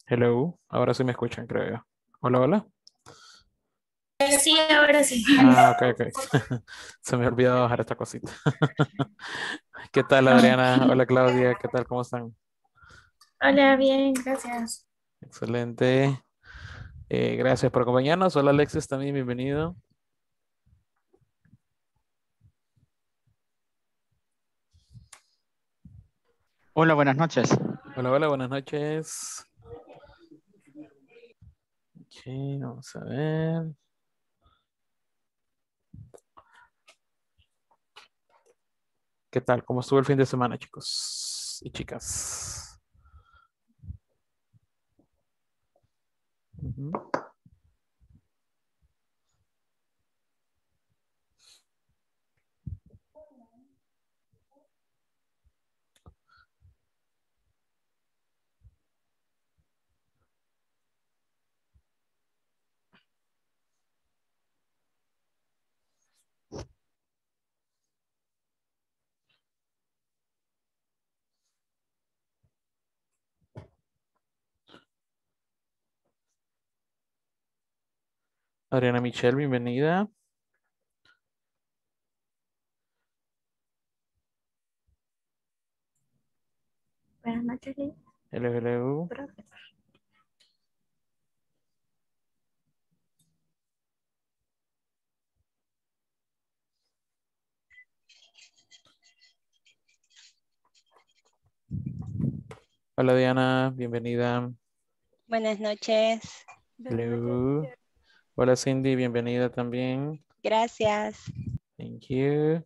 Hello, ahora sí me escuchan, creo yo. Hola, hola. Sí, ahora sí. Ah, ok, ok. Se me olvidó bajar esta cosita. ¿Qué tal, Ah, Adriana? Hola, Claudia. ¿Qué tal? ¿Cómo están? hola, bien, gracias. Excelente. Gracias por acompañarnos. Hola, Alexis, también bienvenido. Hola, buenas noches. Hola, hola, buenas noches. Ok, vamos a ver. ¿Qué tal? ¿Cómo estuvo el fin de semana, chicos y chicas? Ujú. Adriana Michelle, bienvenida. Buenas noches, Lee. Hello, hello. Profe. Hola, Diana, bienvenida. Buenas noches. Buenas noches, Hello. teacher. Hola, Cindy, bienvenida también. Gracias. Thank you.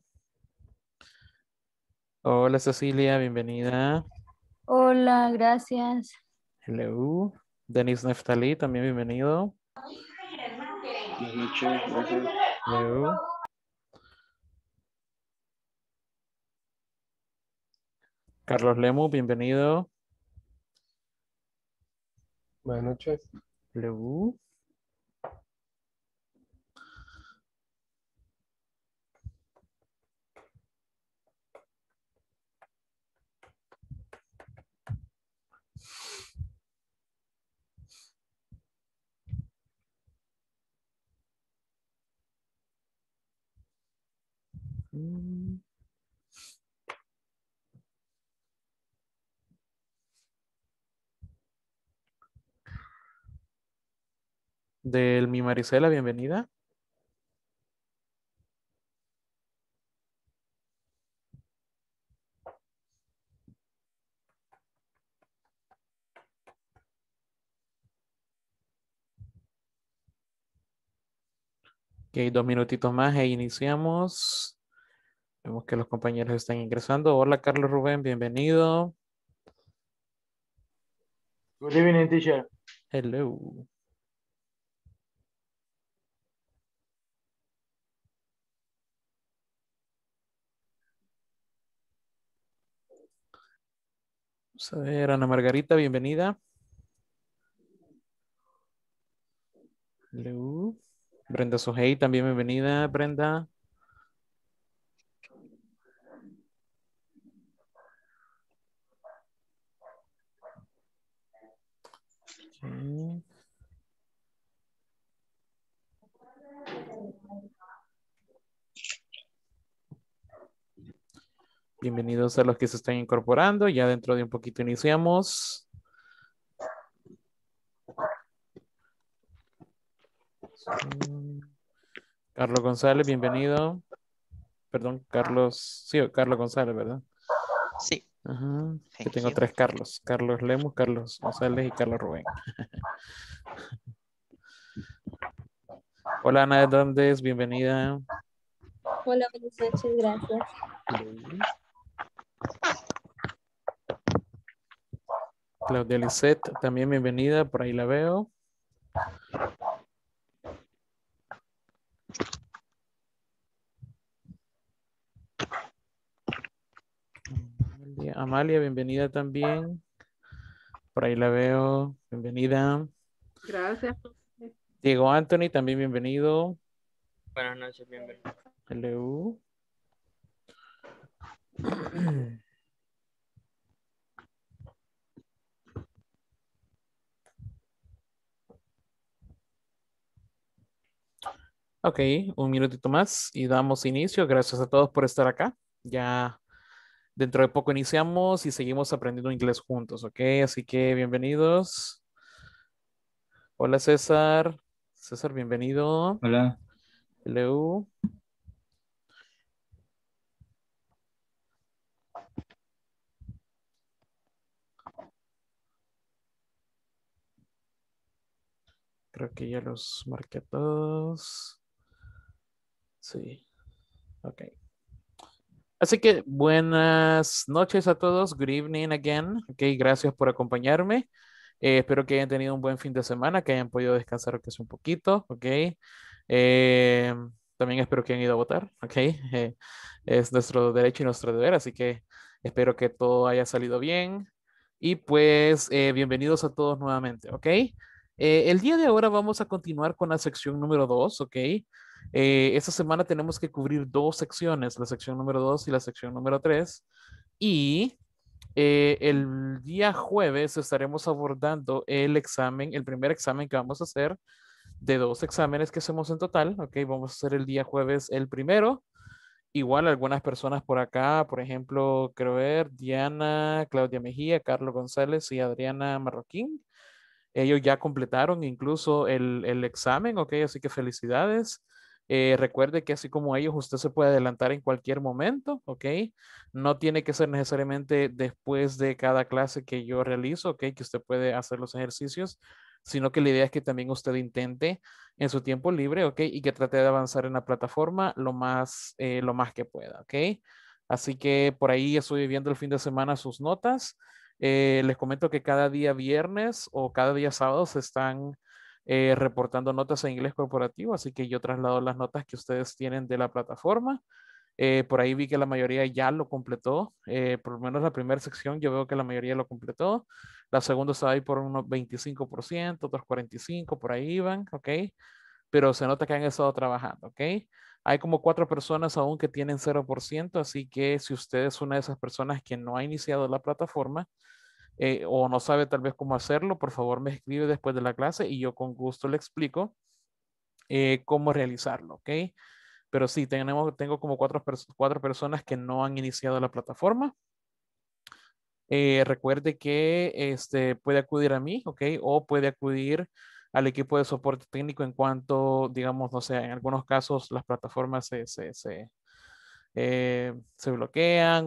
Hola Cecilia, bienvenida. Hola, gracias. Hello. Denis Neftali, también bienvenido. Buenas noches, gracias. Hello. Carlos Lemu, bienvenido. Buenas noches. Hello. Mm. Del Mi Marisela, bienvenida. Ok, 2 minutitos más e iniciamos. Vemos que los compañeros están ingresando. Hola Carlos Rubén, bienvenido. Good evening, teacher. Hello. Vamos a ver, Ana Margarita, bienvenida. Hello. Brenda Sojei, también bienvenida, Brenda. Ok. Bienvenidos a los que se están incorporando. Ya dentro de un poquito iniciamos. Carlos González, bienvenido. Perdón, Carlos. Sí, Carlos González, ¿verdad? Sí, Ajá. Que thank tengo you. 3 Carlos. Carlos Lemus, Carlos González y Carlos Rubén. Hola Ana Hernández, bienvenida. Hola, buenas noches, gracias. Claudia Lisette, también bienvenida. Por ahí la veo. Amalia, bienvenida también. Por ahí la veo. Bienvenida. Gracias. Diego Anthony, también bienvenido. Buenas noches, bienvenido. Hello. Ok, un minutito más y damos inicio. Gracias a todos por estar acá. Ya dentro de poco iniciamos y seguimos aprendiendo inglés juntos, ok. Así que bienvenidos. Hola César. César, bienvenido. Hola. Hello. Creo que ya los marqué a todos. Sí, ok. Así que buenas noches a todos. Good evening again. Ok, gracias por acompañarme. Espero que hayan tenido un buen fin de semana, que hayan podido descansar que sea un poquito. Ok. Eh, También espero que hayan ido a votar. Ok. Es nuestro derecho y nuestro deber, así que espero que todo haya salido bien. Y pues bienvenidos a todos nuevamente. Ok. El día de ahora vamos a continuar con la sección número 2. Ok. Esta semana tenemos que cubrir dos secciones, la sección número 2 y la sección número 3. Y el día jueves estaremos abordando el examen, el primer examen que vamos a hacer de dos exámenes que hacemos en total. Ok, vamos a hacer el día jueves el primero. Igual algunas personas por acá, por ejemplo, creo ver, Diana, Claudia Mejía, Carlos González y Adriana Marroquín. Ellos ya completaron incluso el examen, ok, así que felicidades. Recuerde que así como ellos, usted se puede adelantar en cualquier momento, ok. No tiene que ser necesariamente después de cada clase que yo realizo, ok, que usted puede hacer los ejercicios, sino que la idea es que también usted intente en su tiempo libre, ok, y que trate de avanzar en la plataforma lo más que pueda, ok. Así que por ahí estoy viendo el fin de semana sus notas. Les comento que cada día viernes o cada día sábado se están reportando notas en inglés corporativo, así que yo traslado las notas que ustedes tienen de la plataforma. Por ahí vi que la mayoría ya lo completó, por lo menos la primera sección yo veo que la mayoría lo completó. La segunda estaba ahí por unos 25%, otros 45%, por ahí iban, ¿ok? Pero se nota que han estado trabajando, ¿ok? Hay como 4 personas aún que tienen 0%, así que si usted es una de esas personas que no ha iniciado la plataforma, o no sabe tal vez cómo hacerlo, por favor me escribe después de la clase y yo con gusto le explico cómo realizarlo, ¿ok? Pero sí, tengo como 4 personas que no han iniciado la plataforma. Recuerde que puede acudir a mí, ¿ok? O puede acudir al equipo de soporte técnico en cuanto, digamos, no sé, en algunos casos las plataformas se bloquean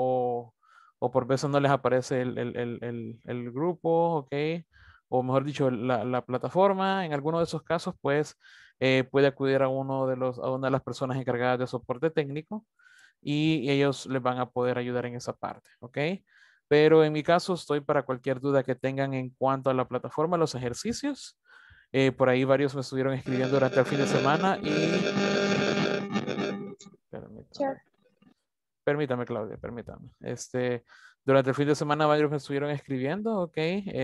o por veces no les aparece el grupo, ¿ok? O mejor dicho, la plataforma. En alguno de esos casos, pues puede acudir a una de las personas encargadas de soporte técnico y ellos les van a poder ayudar en esa parte, ¿ok? Pero en mi caso estoy para cualquier duda que tengan en cuanto a la plataforma, los ejercicios. Por ahí varios me estuvieron escribiendo durante el fin de semana y... Permítame. Permítame, Claudia, permítame. Durante el fin de semana varios me estuvieron escribiendo, ok.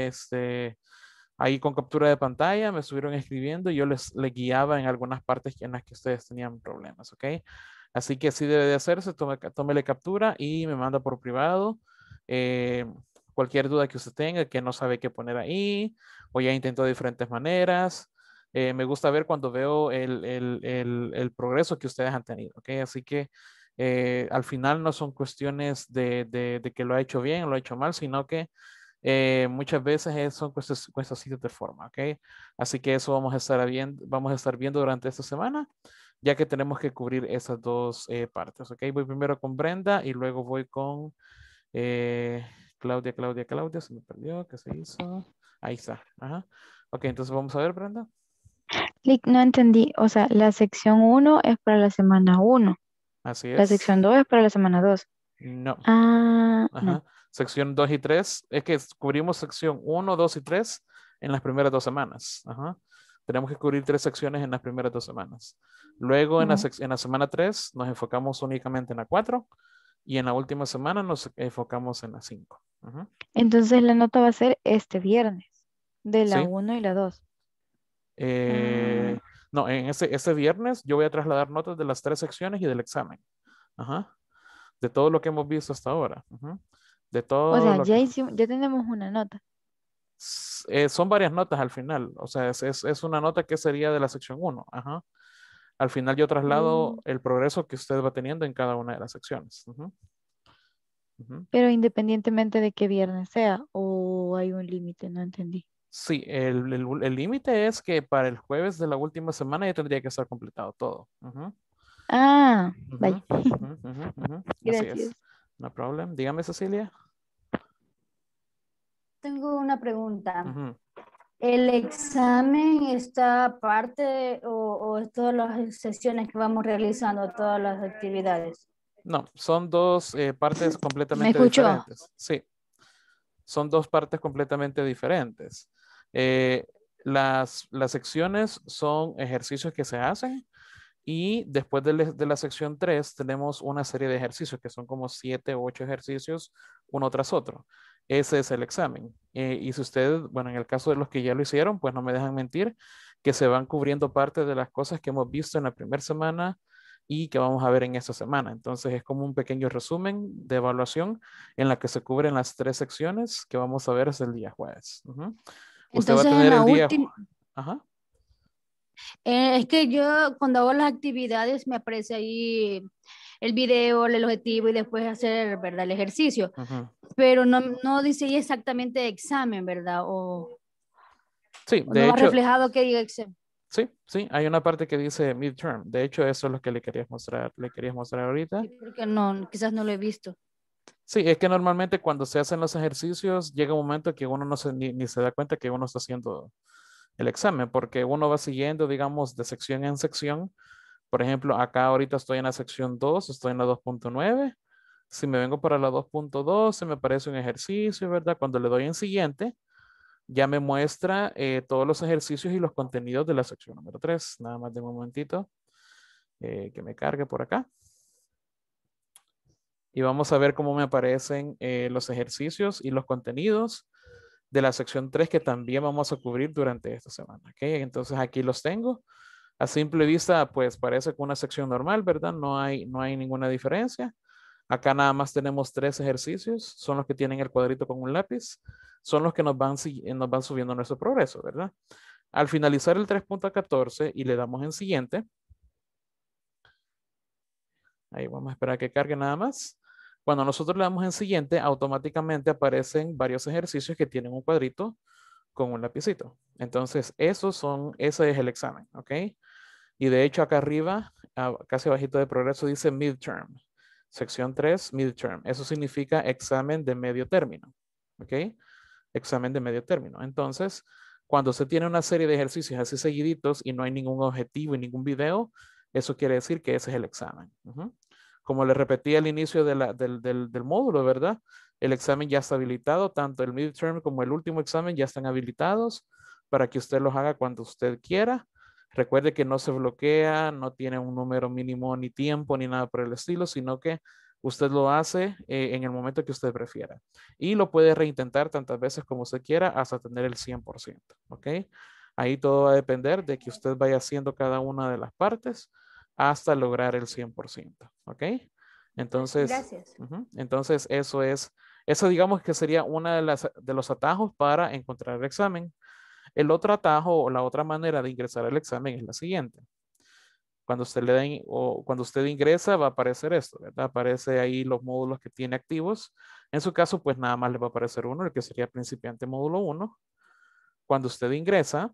Ahí con captura de pantalla me estuvieron escribiendo y yo les guiaba en algunas partes en las que ustedes tenían problemas, ok. Así que así debe de hacerse, tómele captura y me manda por privado. eh, Cualquier duda que usted tenga, que no sabe qué poner ahí, o ya intentó de diferentes maneras. Me gusta ver cuando veo el progreso que ustedes han tenido, ok. Así que al final no son cuestiones de que lo ha hecho bien o lo ha hecho mal, sino que muchas veces son cuestiones de forma, ¿ok? Así que eso vamos a estar viendo durante esta semana, ya que tenemos que cubrir esas dos partes, ¿ok? Voy primero con Brenda y luego voy con eh, Claudia, se me perdió, ¿qué se hizo? Ahí está, ajá. Ok, entonces vamos a ver, Brenda. Lick, no entendí. O sea, la sección 1 es para la semana 1. Así La es. sección 2 es para la semana 2. No. Ah, no. Ajá. Sección 2 y 3. Es que cubrimos sección 1, 2 y 3 en las primeras 2 semanas. Ajá. Tenemos que cubrir 3 secciones en las primeras 2 semanas. Luego en No. en la semana 3 nos enfocamos únicamente en la 4 y en la última semana nos enfocamos en la 5. Ajá. Entonces la nota va a ser este viernes, de la ¿Sí? 1 y la 2. Eh, no, en ese viernes yo voy a trasladar notas de las 3 secciones y del examen. Ajá. De todo lo que hemos visto hasta ahora. Ajá. De O todo sea, lo que... ya tenemos una nota. Son varias notas al final. O sea, es una nota que sería de la sección 1. Ajá. Al final yo traslado el progreso que usted va teniendo en cada una de las secciones. Ujú. Ujú. Pero independientemente de qué viernes sea, o hay un límite, no entendí. Sí, el límite es que para el jueves de la última semana ya tendría que estar completado todo. Ujú, Ah, ujú, vaya. ujú, ujú, ujú. Así Gracias. es. No problem. Dígame, Cecilia. Tengo una pregunta. Ujú. ¿El examen está aparte o es todas las sesiones que vamos realizando, todas las actividades? No, son dos partes ¿Me completamente escuchó? diferentes. Sí, son dos partes completamente diferentes. Eh, las secciones son ejercicios que se hacen y después de la sección 3 tenemos una serie de ejercicios que son como 7 u 8 ejercicios uno tras otro. Ese es el examen. Y si ustedes, bueno, en el caso de los que ya lo hicieron, pues no me dejan mentir que se van cubriendo parte de las cosas que hemos visto en la primera semana y que vamos a ver en esta semana. Entonces es como un pequeño resumen de evaluación en la que se cubren las 3 secciones que vamos a ver es el día jueves. Ujú. Usted va a Entonces, en tener la el día... última, Ajá. es que yo cuando hago las actividades me aparece ahí el video, el objetivo y después hacer, ¿verdad? El ejercicio, Ujú. pero no dice ahí exactamente examen, ¿verdad? Sí, O no de va hecho, reflejado que diga examen. sí, sí, hay una parte que dice midterm. De hecho, eso es lo que le quería mostrar ahorita. Sí, porque no, quizás no lo he visto. Sí, es que normalmente cuando se hacen los ejercicios llega un momento que uno no se, ni se da cuenta que uno está haciendo el examen, porque uno va siguiendo, digamos, de sección en sección. Por ejemplo, acá ahorita estoy en la sección 2, estoy en la 2.9. Si me vengo para la 2.2, se me aparece un ejercicio, ¿verdad? Cuando le doy en siguiente, ya me muestra todos los ejercicios y los contenidos de la sección número 3. Nada más de un momentito que me cargue por acá. Y vamos a ver cómo me aparecen los ejercicios y los contenidos de la sección 3 que también vamos a cubrir durante esta semana. ¿Ok? Entonces aquí los tengo. A simple vista, pues parece que una sección normal, ¿verdad? No hay ninguna diferencia. Acá nada más tenemos 3 ejercicios. Son los que tienen el cuadrito con un lápiz. Son los que nos van subiendo nuestro progreso, ¿verdad? Al finalizar el 3.14 y le damos en siguiente. Ahí vamos a esperar a que cargue nada más. Cuando nosotros le damos en siguiente, automáticamente aparecen varios ejercicios que tienen un cuadrito con un lapicito. Entonces, ese es el examen, ¿ok? Y de hecho, acá arriba, casi abajito de progreso, dice midterm. Sección 3, midterm. Eso significa examen de medio término, ¿ok? Examen de medio término. Entonces, cuando se tiene una serie de ejercicios así seguiditos y no hay ningún objetivo y ningún video, eso quiere decir que ese es el examen. Como le repetí al inicio del módulo, ¿verdad? El examen ya está habilitado, tanto el midterm como el último examen ya están habilitados para que usted los haga cuando usted quiera. Recuerde que no se bloquea, no tiene un número mínimo ni tiempo ni nada por el estilo, sino que usted lo hace en el momento que usted prefiera. Y lo puede reintentar tantas veces como usted quiera hasta tener el 100%. ¿Ok? Ahí todo va a depender de que usted vaya haciendo cada una de las partes hasta lograr el 100%. ¿Ok? Entonces, Gracias. entonces eso digamos que sería una de los atajos para encontrar el examen. El otro atajo o la otra manera de ingresar al examen es la siguiente. Cuando usted le den o cuando usted ingresa va a aparecer esto, ¿verdad? Aparece ahí los módulos que tiene activos. En su caso, pues nada más le va a aparecer uno, el que sería principiante módulo 1. Cuando usted ingresa,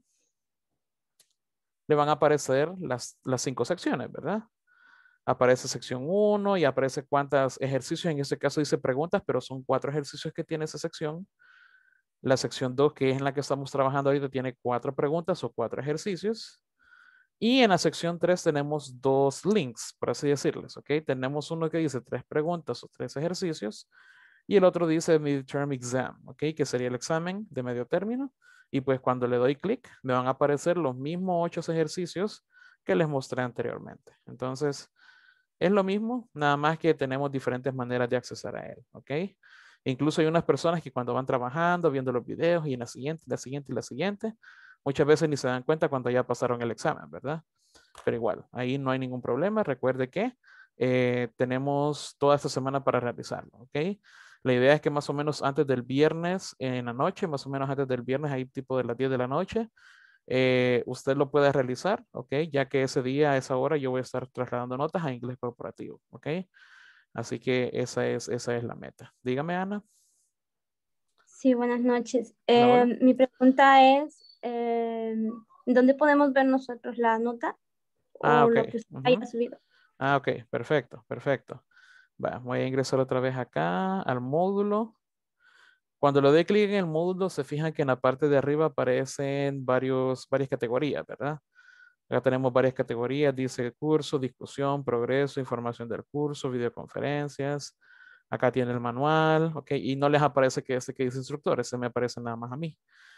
le van a aparecer las 5 secciones, ¿verdad? Aparece sección 1 y aparece cuántos ejercicios, en este caso dice preguntas, pero son 4 ejercicios que tiene esa sección. La sección 2, que es en la que estamos trabajando ahorita, tiene 4 preguntas o 4 ejercicios. Y en la sección 3 tenemos 2 links, por así decirles, ¿ok? Tenemos uno que dice 3 preguntas o 3 ejercicios y el otro dice midterm exam, ¿ok? Que sería el examen de medio término. Y pues cuando le doy clic, me van a aparecer los mismos 8 ejercicios que les mostré anteriormente. Entonces, es lo mismo, nada más que tenemos diferentes maneras de accesar a él, ¿ok? Incluso hay unas personas que cuando van trabajando, viendo los videos y en la siguiente, la siguiente y la siguiente, muchas veces ni se dan cuenta cuando ya pasaron el examen, ¿verdad? Pero igual, ahí no hay ningún problema. Recuerde que tenemos toda esta semana para realizarlo, ¿ok? La idea es que más o menos antes del viernes en la noche, más o menos antes del viernes, ahí tipo de las 10 de la noche, usted lo puede realizar, ¿ok? Ya que ese día, a esa hora, yo voy a estar trasladando notas a inglés corporativo, ¿ok? Así que esa es la meta. Dígame, Ana. Sí, buenas noches. Hola, hola. Mi pregunta es, ¿dónde podemos ver nosotros la nota Ah, o ok. lo que usted haya subido? Ah, ok. Perfecto, perfecto. Va, voy a ingresar otra vez acá al módulo. Cuando le dé clic en el módulo, se fijan que en la parte de arriba aparecen varias categorías, ¿verdad? Acá tenemos varias categorías, dice curso, discusión, progreso, información del curso, videoconferencias. Acá tiene el manual, ¿ok? Y no les aparece que ese que dice instructores, se me aparece nada más a mí.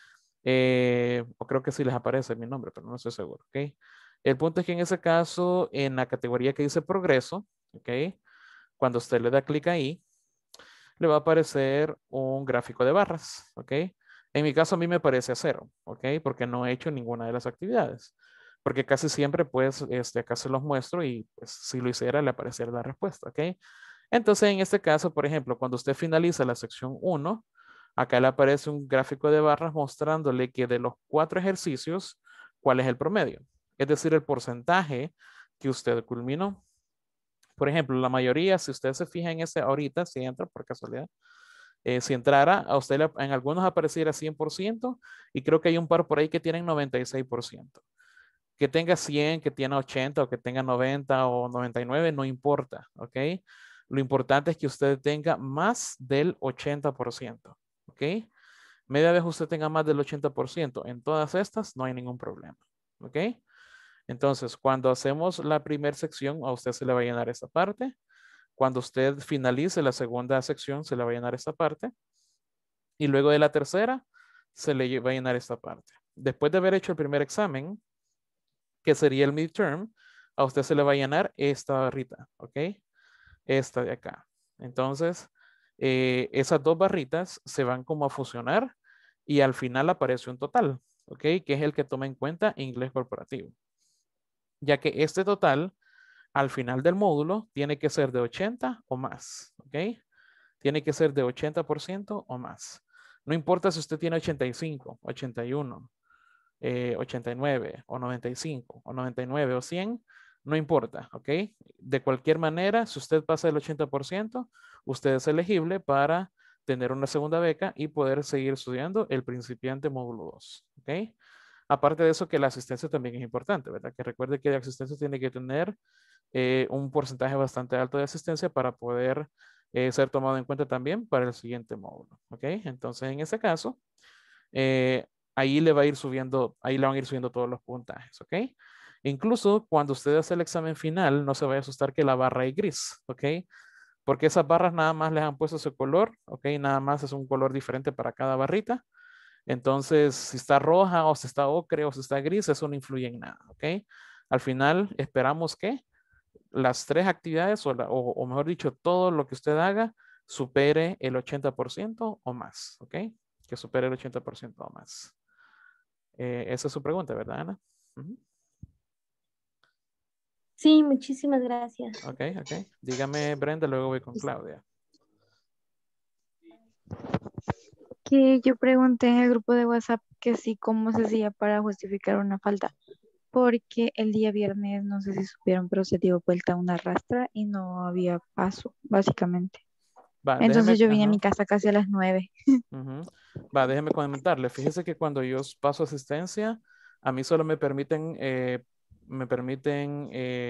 O creo que sí les aparece mi nombre, pero no estoy seguro, ¿ok? El punto es que en ese caso, en la categoría que dice progreso, ¿ok? Cuando usted le da clic ahí, le va a aparecer un gráfico de barras, ¿ok? En mi caso a mí me parece a 0, ¿ok? Porque no he hecho ninguna de las actividades. Porque casi siempre, pues, acá se los muestro y pues, si lo hiciera, le apareciera la respuesta, ¿ok? Entonces, en este caso, por ejemplo, cuando usted finaliza la sección 1, acá le aparece un gráfico de barras mostrándole que de los 4 ejercicios, ¿cuál es el promedio? Es decir, el porcentaje que usted culminó. Por ejemplo, la mayoría, si usted se fija en ese ahorita, si entra por casualidad, si entrara, a usted en algunos apareciera 100% y creo que hay un par por ahí que tienen 96%. Que tenga 100, que tenga 80 o que tenga 90 o 99, no importa, ¿ok? Lo importante es que usted tenga más del 80%, ¿ok? Media vez usted tenga más del 80%, en todas estas no hay ningún problema, ¿ok? Entonces, cuando hacemos la primera sección, a usted se le va a llenar esta parte. Cuando usted finalice la segunda sección, se le va a llenar esta parte. Y luego de la tercera, se le va a llenar esta parte. Después de haber hecho el primer examen, que sería el midterm, a usted se le va a llenar esta barrita, ¿ok? Esta de acá. Entonces, esas dos barritas se van como a fusionar y al final aparece un total, ¿ok? Que es el que toma en cuenta inglés corporativo. Ya que este total, al final del módulo, tiene que ser de 80 o más, ¿ok? Tiene que ser de 80% o más. No importa si usted tiene 85, 81, 89 o 95 o 99 o 100, no importa, ¿ok? De cualquier manera, si usted pasa el 80%, usted es elegible para tener una segunda beca y poder seguir estudiando el principiante módulo 2, ¿ok? Aparte de eso, que la asistencia también es importante, ¿verdad? Que recuerde que la asistencia tiene que tener un porcentaje bastante alto de asistencia para poder ser tomado en cuenta también para el siguiente módulo, ¿ok? Entonces, en ese caso, ahí le va a ir subiendo, ahí le van a ir subiendo todos los puntajes, ¿ok? Incluso cuando usted hace el examen final, no se vaya a asustar que la barra es gris, ¿ok? Porque esas barras nada más les han puesto su color, ¿ok? Nada más es un color diferente para cada barrita. Entonces, si está roja o si está ocre o si está gris, eso no influye en nada, ¿ok? Al final, esperamos que las 3 actividades o mejor dicho, todo lo que usted haga supere el 80% o más, ¿ok? Que supere el 80% o más. Esa es su pregunta, ¿verdad, Ana? Sí, muchísimas gracias. Ok, ok. Dígame, Brenda, luego voy con Claudia. Que yo pregunté en el grupo de WhatsApp que sí, cómo se hacía para justificar una falta, porque el día viernes, no sé si supieron, pero se dio vuelta una rastra y no había paso, básicamente. Va, Entonces déjeme, yo vine a ajá. mi casa casi a las 9. Va, déjeme comentarle. Fíjese que cuando yo paso asistencia, a mí solo me permiten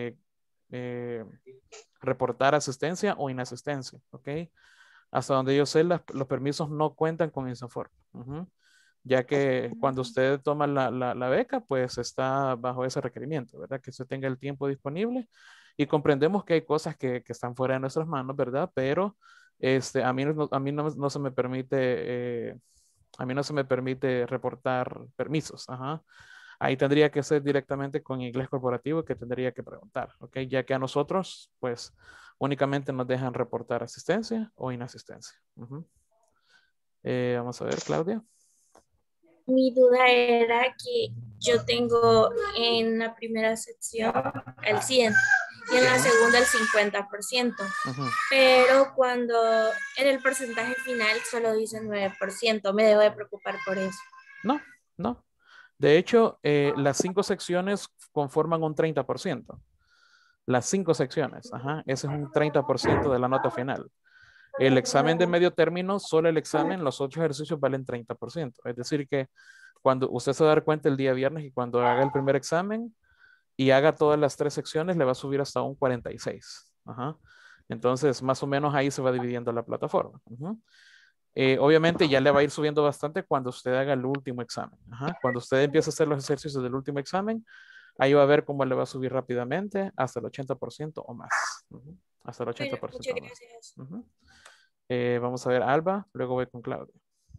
reportar asistencia o inasistencia, ¿ok? Hasta donde yo sé, los permisos no cuentan con Insafor. Ya que cuando usted toma la beca, pues está bajo ese requerimiento, ¿verdad? Que usted tenga el tiempo disponible y comprendemos que hay cosas que están fuera de nuestras manos, ¿verdad? Pero a mí no se me permite, a mí no se me permite reportar permisos, ajá. Ahí tendría que ser directamente con inglés corporativo que tendría que preguntar, ¿ok? Ya que a nosotros, pues, únicamente nos dejan reportar asistencia o inasistencia. Vamos a ver, Claudia. Mi duda era que yo tengo en la primera sección el 100 y en la segunda el 50%, pero cuando en el porcentaje final solo dice 9%, me debo de preocupar por eso. No, no. De hecho, las 5 secciones conforman un 30%. Las 5 secciones, ajá, ese es un 30% de la nota final. El examen de medio término, solo el examen, los 8 ejercicios valen 30%. Es decir que cuando usted se va a dar cuenta el día viernes y cuando haga el primer examen y haga todas las 3 secciones, le va a subir hasta un 46. Ajá. Entonces, más o menos ahí se va dividiendo la plataforma. Obviamente ya le va a ir subiendo bastante cuando usted haga el último examen. Ajá. Cuando usted empiece a hacer los ejercicios del último examen, ahí va a ver cómo le va a subir rápidamente hasta el 80% o más. Hasta el 80% Bueno, muchas o más. gracias. Vamos a ver Alba, luego voy con Claudia.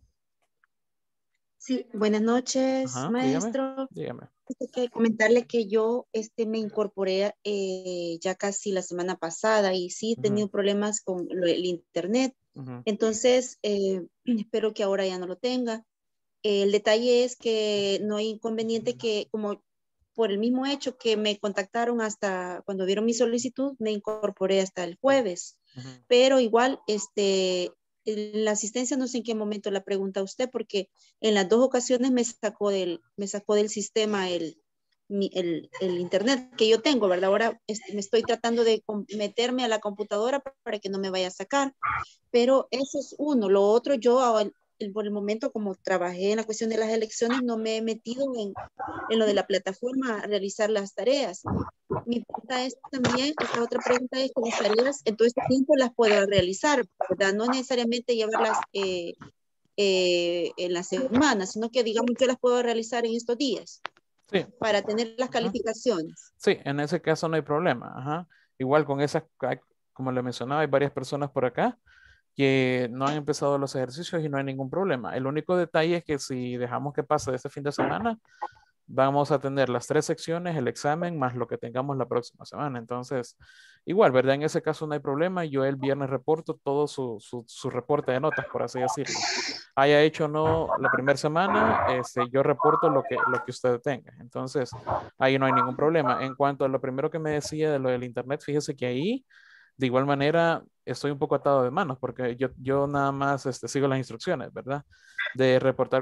Sí, buenas noches, Ajá, maestro. dígame. Que comentarle que yo me incorporé ya casi la semana pasada y sí he tenido problemas con el internet. Entonces, espero que ahora ya no lo tenga. El detalle es que no hay inconveniente que como por el mismo hecho que me contactaron hasta cuando vieron mi solicitud, me incorporé hasta el jueves. Pero igual, la asistencia no sé en qué momento la pregunta usted, porque en las 2 ocasiones me sacó del sistema el internet que yo tengo, ¿verdad? Ahora me estoy tratando de meterme a la computadora para que no me vaya a sacar, pero eso es uno. Lo otro, yo por el momento, como trabajé en la cuestión de las elecciones, no me he metido en lo de la plataforma a realizar las tareas. Mi pregunta es también, esta otra pregunta es que las tareas en todo este tiempo las puedo realizar, ¿verdad? No necesariamente llevarlas en la semana, sino que digamos yo las puedo realizar en estos días. Sí. Para tener las calificaciones. Sí, en ese caso no hay problema. Ajá. Igual con esas, como le mencionaba, hay varias personas por acá que no han empezado los ejercicios y no hay ningún problema. El único detalle es que si dejamos que pase este fin de semana, vamos a tener las 3 secciones, el examen, más lo que tengamos la próxima semana. Entonces, igual, ¿verdad? En ese caso no hay problema. Yo el viernes reporto todo su reporte de notas, por así decirlo. Haya hecho o no la primera semana, yo reporto lo que usted tenga. Entonces, ahí no hay ningún problema. En cuanto a lo primero que me decía de lo del internet, fíjese que ahí, de igual manera, estoy un poco atado de manos porque yo nada más sigo las instrucciones, ¿verdad? De reportar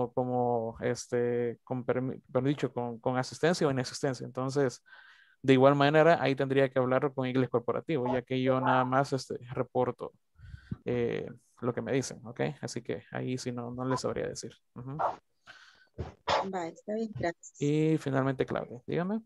con asistencia o inasistencia. Entonces, de igual manera, ahí tendría que hablar con inglés corporativo, ya que yo nada más reporto lo que me dicen, ¿ok? Así que ahí sí no les sabría decir. Va, está bien, gracias. Y finalmente, Claudia, dígame.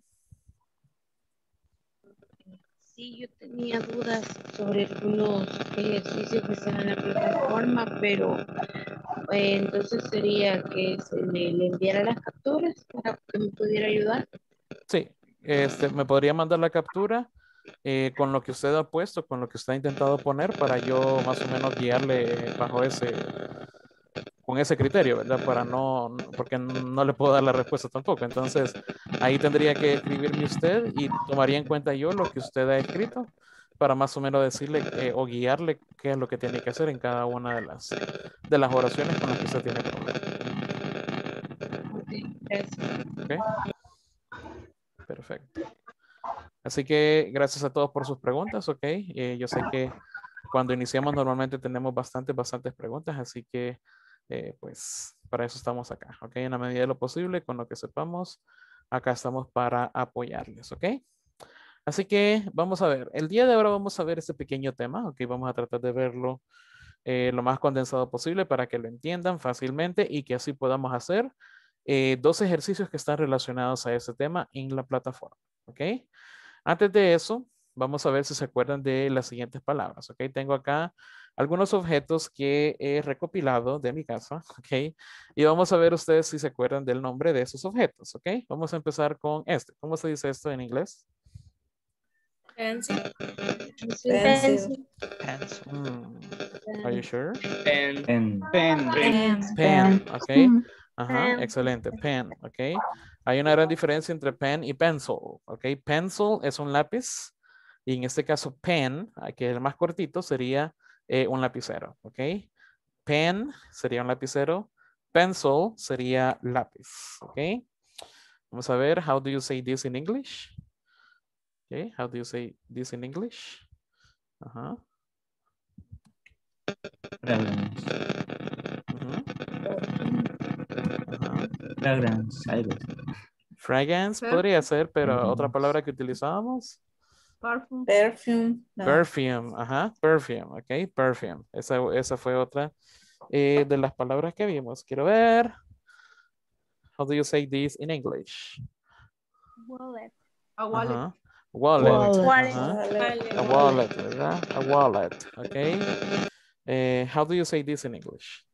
Sí, yo tenía dudas sobre algunos ejercicios que están en la plataforma, pero entonces sería que se le enviara las capturas para que me pudiera ayudar. Sí, me podría mandar la captura con lo que usted ha puesto, con lo que usted ha intentado poner para yo más o menos guiarle con ese criterio, ¿verdad? Porque no le puedo dar la respuesta tampoco. Entonces, ahí tendría que escribirme usted y tomaría en cuenta yo lo que usted ha escrito para más o menos decirle o guiarle qué es lo que tiene que hacer en cada una de las oraciones con las que usted tiene problema. Okay. Perfecto. Así que gracias a todos por sus preguntas, ok. Yo sé que cuando iniciamos normalmente tenemos bastantes preguntas, así que pues para eso estamos acá, ok. En la medida de lo posible, con lo que sepamos, acá estamos para apoyarles, ok. Así que vamos a ver, el día de ahora vamos a ver este pequeño tema, ok. Vamos a tratar de verlo lo más condensado posible para que lo entiendan fácilmente y que así podamos hacer 2 ejercicios que están relacionados a ese tema en la plataforma, ok. Antes de eso, vamos a ver si se acuerdan de las siguientes palabras, ¿ok? Tengo acá algunos objetos que he recopilado de mi casa, ¿ok? Y vamos a ver ustedes si se acuerdan del nombre de esos objetos, ¿ok? Vamos a empezar con este. ¿Cómo se dice esto en inglés? Pencil. Pencil. Are you sure? Pen. ¿ok? Ajá, excelente. Pen, ¿ok? Hay una gran diferencia entre pen y pencil, ¿ok? Pencil es un lápiz y en este caso pen, que es el más cortito, sería un lapicero, ¿ok? Pen sería un lapicero, pencil sería lápiz, ¿ok? Vamos a ver, how do you say this in English? Okay, how do you say this in English? Ajá. Ajá. Fragrance, algo. Fragrance podría ser, pero otra palabra que utilizábamos. Perfume. Perfume. No. Perfume, ajá, perfume, ok, perfume. Esa fue otra de las palabras que vimos. Quiero ver. How do you say this in English? Wallet. A wallet. Ajá. Wallet. Wallet. Ajá. A wallet, ¿verdad? A wallet, ok. How do you say this in English?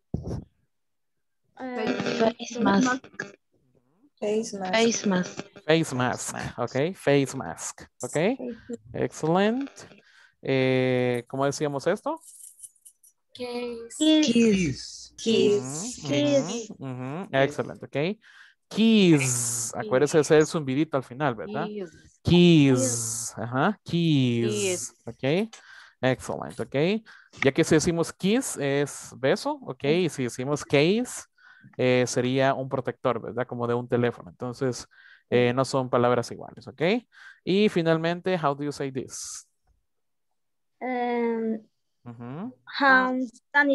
Face mask. Face mask. Face mask. Face mask, ok, face mask, ok. Excellent. ¿Cómo decíamos esto? Kiss. Kiss. Excelente, ok. Keys. Acuérdese de hacer el zumbidito al final, ¿verdad? Keys. Ajá. Keys. Ok. Excelente, ok. Ya que si decimos kiss es beso, ok. Y si decimos case sería un protector, ¿verdad? Como de un teléfono. Entonces, no son palabras iguales, ok. Y finalmente, how do you say this? Hand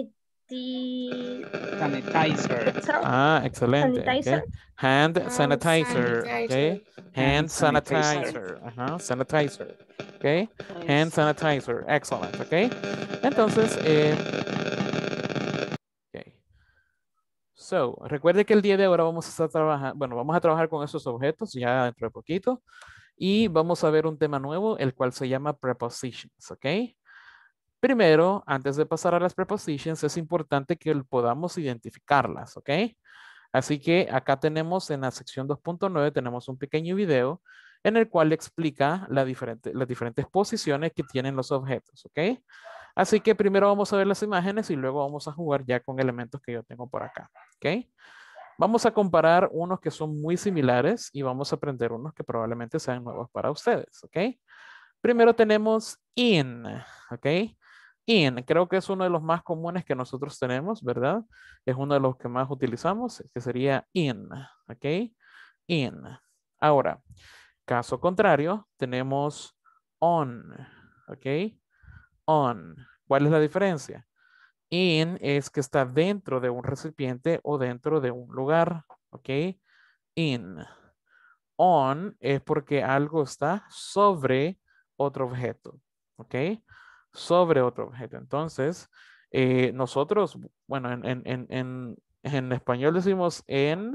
Sanitizer. Ah, excelente. Sanitizer. Okay. Hand sanitizer. sanitizer. Okay. Hand sanitizer. Ajá, sanitizer. Okay. Hand sanitizer. Excellent. Okay. Entonces, okay. So, recuerde que el día de ahora vamos a estar trabajando, bueno, vamos a trabajar con esos objetos ya dentro de poquito y vamos a ver un tema nuevo, el cual se llama prepositions. ¿Ok? Primero, antes de pasar a las prepositions, es importante que podamos identificarlas, ¿ok? Así que acá tenemos en la sección 2.9, tenemos un pequeño video en el cual explica las diferentes posiciones que tienen los objetos, ¿ok? Así que primero vamos a ver las imágenes y luego vamos a jugar ya con elementos que yo tengo por acá, ¿ok? Vamos a comparar unos que son muy similares y vamos a aprender unos que probablemente sean nuevos para ustedes, ¿ok? Primero tenemos in, ¿ok? In, creo que es uno de los más comunes que nosotros tenemos, ¿verdad? Es uno de los que más utilizamos, que sería in, ¿ok? In. Ahora, caso contrario, tenemos on, ¿ok? On. ¿Cuál es la diferencia? In es que está dentro de un recipiente o dentro de un lugar, ¿ok? In. On es porque algo está sobre otro objeto, ¿ok? Sobre otro objeto. Entonces, nosotros, bueno, en español decimos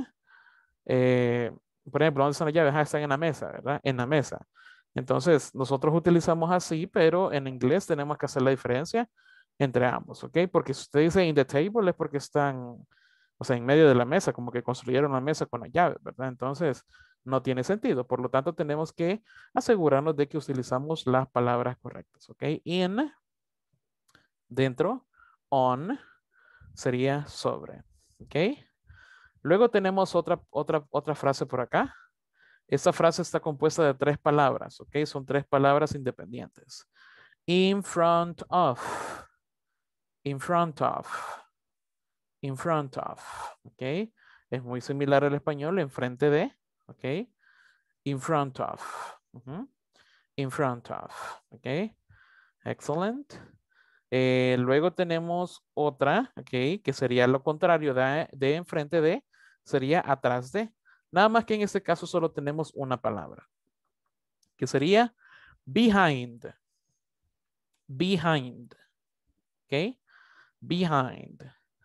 por ejemplo, ¿dónde están las llaves? Ah, están en la mesa, ¿verdad? En la mesa. Entonces, nosotros utilizamos así, pero en inglés tenemos que hacer la diferencia entre ambos, ¿ok? Porque si usted dice in the table es porque están, o sea, en medio de la mesa, como que construyeron la mesa con las llaves, ¿verdad? Entonces, no tiene sentido. Por lo tanto, tenemos que asegurarnos de que utilizamos las palabras correctas, ¿ok? In, dentro, on, sería sobre, ¿ok? Luego tenemos otra frase por acá. Esta frase está compuesta de 3 palabras, ¿ok? Son 3 palabras independientes. In front of, in front of, in front of, ¿ok? Es muy similar al español, enfrente de, ¿ok? In front of, in front of, ¿ok? Excellent. Luego tenemos otra, ¿ok? Que sería lo contrario de enfrente de, sería atrás de. Nada más que en este caso solo tenemos una palabra, que sería behind. Behind. ¿Ok? Behind.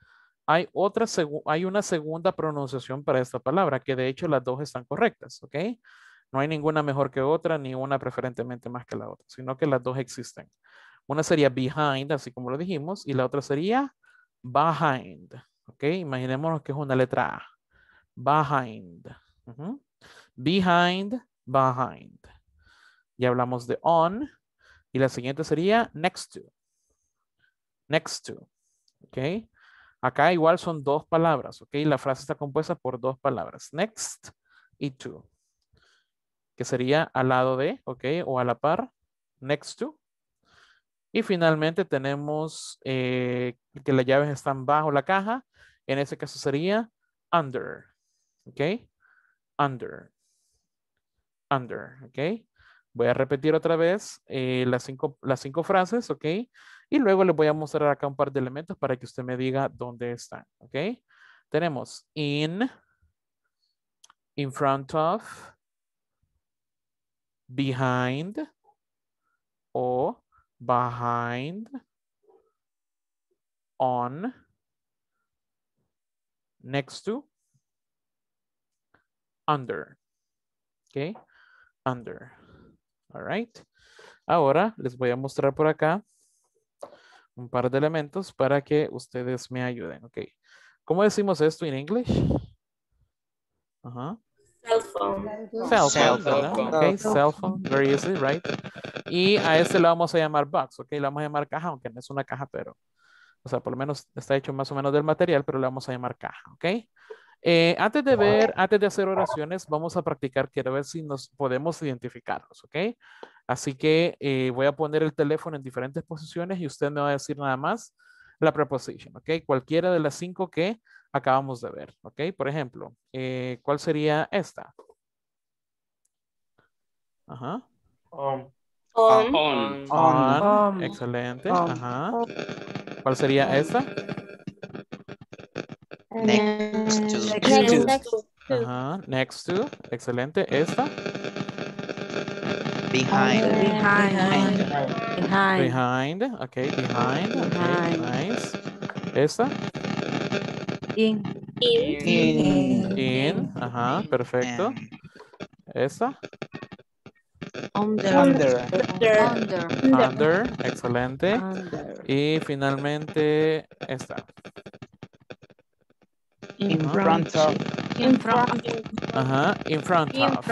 Hay una segunda pronunciación para esta palabra, que de hecho las dos están correctas, ¿ok? No hay ninguna mejor que otra, ni una preferentemente más que la otra, sino que las dos existen. Una sería behind, así como lo dijimos, y la otra sería behind, ¿ok? Imaginémonos que es una letra A. Behind. Behind, behind. Ya hablamos de on, y la siguiente sería next to. Next to, ¿ok? Acá igual son 2 palabras, ¿ok? La frase está compuesta por 2 palabras, next y to, que sería al lado de, ¿ok? O a la par, next to. Y finalmente tenemos que las llaves están bajo la caja. En ese caso sería under, ¿ok? Under, under, ¿ok? Voy a repetir otra vez las cinco frases, ¿ok? Y luego les voy a mostrar acá un par de elementos para que usted me diga dónde están, ¿ok? Tenemos in, in front of, behind, o behind, on, next to, under. Ok, under. All right. Ahora les voy a mostrar por acá un par de elementos para que ustedes me ayuden. Ok. ¿Cómo decimos esto en inglés? Ajá. Cell phone. Cell phone, ¿verdad? Ok, cell phone. Very easy, right? Y a este le vamos a llamar box, ok. Le vamos a llamar caja, aunque no es una caja, pero, o sea, por lo menos está hecho más o menos del material, pero le vamos a llamar caja, ok. Antes de hacer oraciones, vamos a practicar, quiero ver si nos podemos identificarlos, ¿ok? Así que voy a poner el teléfono en diferentes posiciones y usted me va a decir nada más la preposición, ¿ok? Cualquiera de las 5 que acabamos de ver, ¿ok? Por ejemplo, ¿cuál sería esta? Ajá. On. Excelente. Ajá. ¿Cuál sería esta? Next to. Ajá. Next to. Excelente. Esta. Behind. Behind. Ok. Behind. Ok. Nice. Esta. In. In. Ajá. Perfecto. Esta. Under. Excelente. Y finalmente esta. In front of. Ajá. In front of.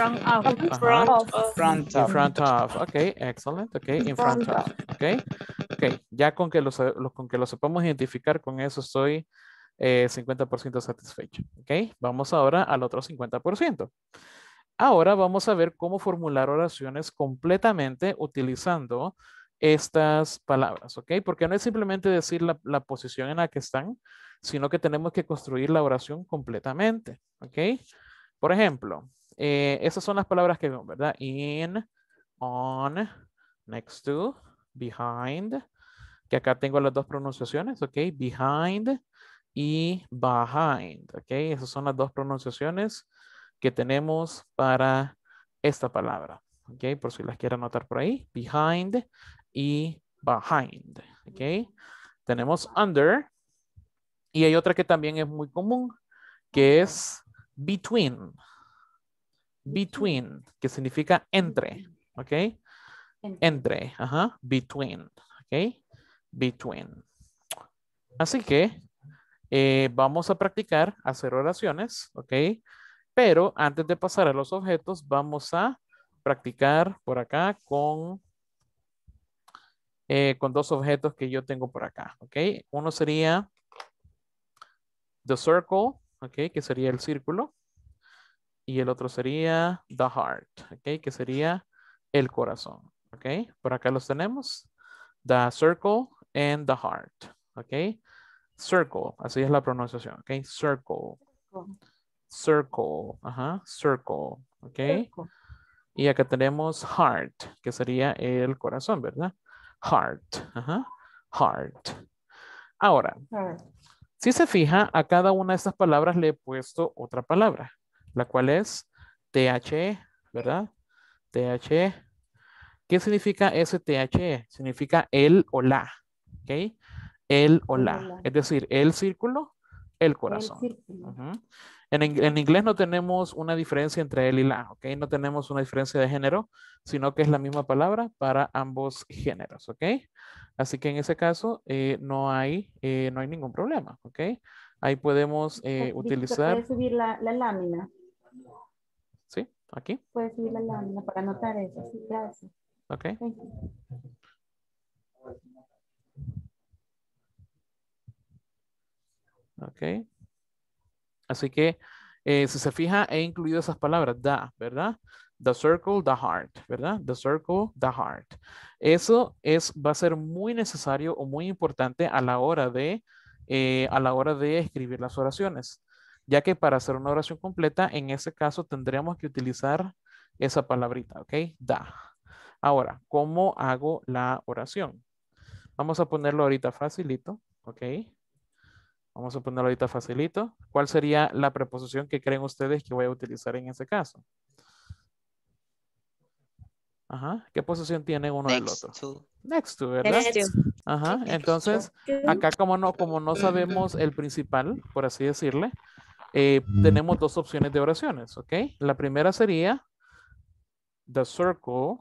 In front of. Ok. Excelente. Ok. In front of. Ok. Ok. Ya con que lo sepamos identificar, con eso estoy 50% satisfecho. Ok. Vamos ahora al otro 50%. Ahora vamos a ver cómo formular oraciones completamente utilizando estas palabras, ¿ok? Porque no es simplemente decir la posición en la que están, sino que tenemos que construir la oración completamente, ¿ok? Por ejemplo, esas son las palabras que vemos, ¿verdad? In, on, next to, behind, que acá tengo las dos pronunciaciones, ¿ok? Behind y behind, ¿ok? Esas son las dos pronunciaciones que tenemos para esta palabra, ¿ok? Por si las quiero anotar por ahí, behind y behind, ¿ok? Tenemos under y hay otra que también es muy común, que es between. Between, que significa entre, ¿ok? Entre, ajá, between, ¿ok? Between. Así que vamos a practicar hacer oraciones, ¿ok? Pero antes de pasar a los objetos, vamos a practicar por acá con dos objetos que yo tengo por acá, ¿ok? Uno sería the circle, ¿ok? Que sería el círculo. Y el otro sería the heart, ¿ok? Que sería el corazón, ¿ok? Por acá los tenemos. The circle and the heart, ¿ok? Circle, así es la pronunciación, ¿ok? Circle. Circle, ajá, circle, ¿ok? Y acá tenemos heart, que sería el corazón, ¿verdad? Heart, ajá, heart. Ahora, si se fija, a cada una de estas palabras le he puesto otra palabra, la cual es THE, ¿verdad? THE. ¿Qué significa ese THE? Significa el o la, ¿ok? El o la. Es decir, el círculo, el corazón. Ujú. En inglés no tenemos una diferencia entre el y la, ¿ok? No tenemos una diferencia de género, sino que es la misma palabra para ambos géneros, ¿ok? Así que en ese caso no hay ningún problema, ¿ok? Ahí podemos utilizar... ¿Puedes subir la lámina? ¿Sí? ¿Aquí? Puedes subir la lámina para anotar eso. Sí, gracias. Ok. Ok. Así que si se fija, he incluido esas palabras, the, ¿verdad? The circle, the heart, ¿verdad? The circle, the heart. Eso va a ser muy necesario o muy importante a la hora de escribir las oraciones, ya que para hacer una oración completa, en ese caso tendríamos que utilizar esa palabrita, ¿ok? The. Ahora, ¿cómo hago la oración? Vamos a ponerlo ahorita facilito, ¿ok? Vamos a ponerlo ahorita facilito. ¿Cuál sería la preposición que creen ustedes que voy a utilizar en ese caso? Ajá. ¿Qué posición tiene uno del otro? Next to, ¿verdad? Next to. Ajá. Entonces, acá como no sabemos el principal, por así decirle, tenemos dos opciones de oraciones, ¿ok? La primera sería the circle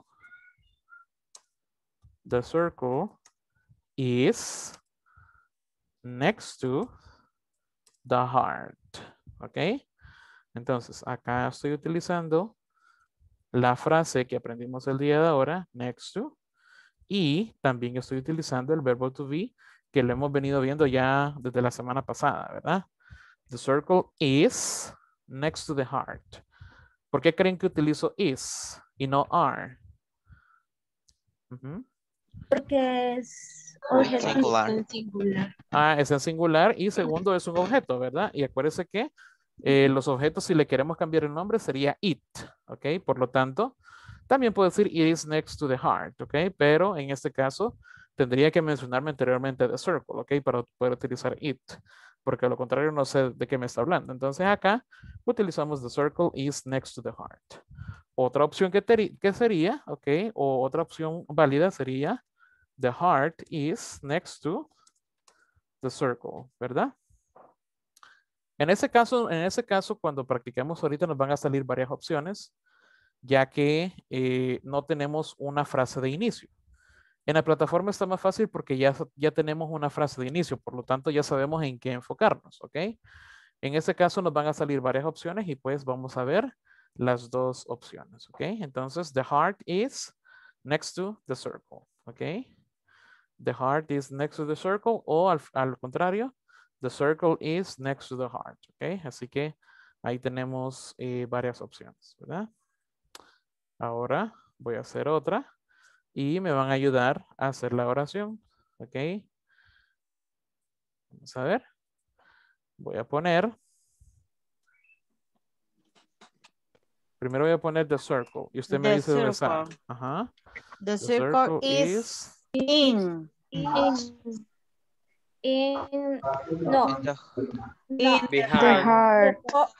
is next to the heart, ¿ok? Entonces, acá estoy utilizando la frase que aprendimos el día de ahora, next to, y también estoy utilizando el verbo to be, que lo hemos venido viendo ya desde la semana pasada, ¿verdad? The circle is next to the heart. ¿Por qué creen que utilizo is y no are? Porque es singular. Ah, es en singular y segundo es un objeto, ¿verdad? Y acuérdense que los objetos, si le queremos cambiar el nombre, sería it, ¿ok? Por lo tanto, también puedo decir it is next to the heart, ¿ok? Pero en este caso, tendría que mencionarme anteriormente the circle, ¿ok? Para poder utilizar it, porque a lo contrario no sé de qué me está hablando. Entonces acá utilizamos the circle is next to the heart. Otra opción que sería, ¿ok? O otra opción válida sería the heart is next to the circle, ¿verdad? En ese caso, cuando practiquemos ahorita nos van a salir varias opciones, ya que no tenemos una frase de inicio. En la plataforma está más fácil porque ya tenemos una frase de inicio, por lo tanto ya sabemos en qué enfocarnos, ¿ok? En ese caso nos van a salir varias opciones y pues vamos a ver las dos opciones, ¿ok? Entonces, the heart is next to the circle, ¿ok? The heart is next to the circle o al contrario, the circle is next to the heart, ¿ok? Así que ahí tenemos varias opciones, ¿verdad? Ahora voy a hacer otra y me van a ayudar a hacer la oración, ¿ok? Vamos a ver. Voy a poner. Primero voy a poner the circle y usted me dice dónde está. Ajá. The circle is in. No. The heart.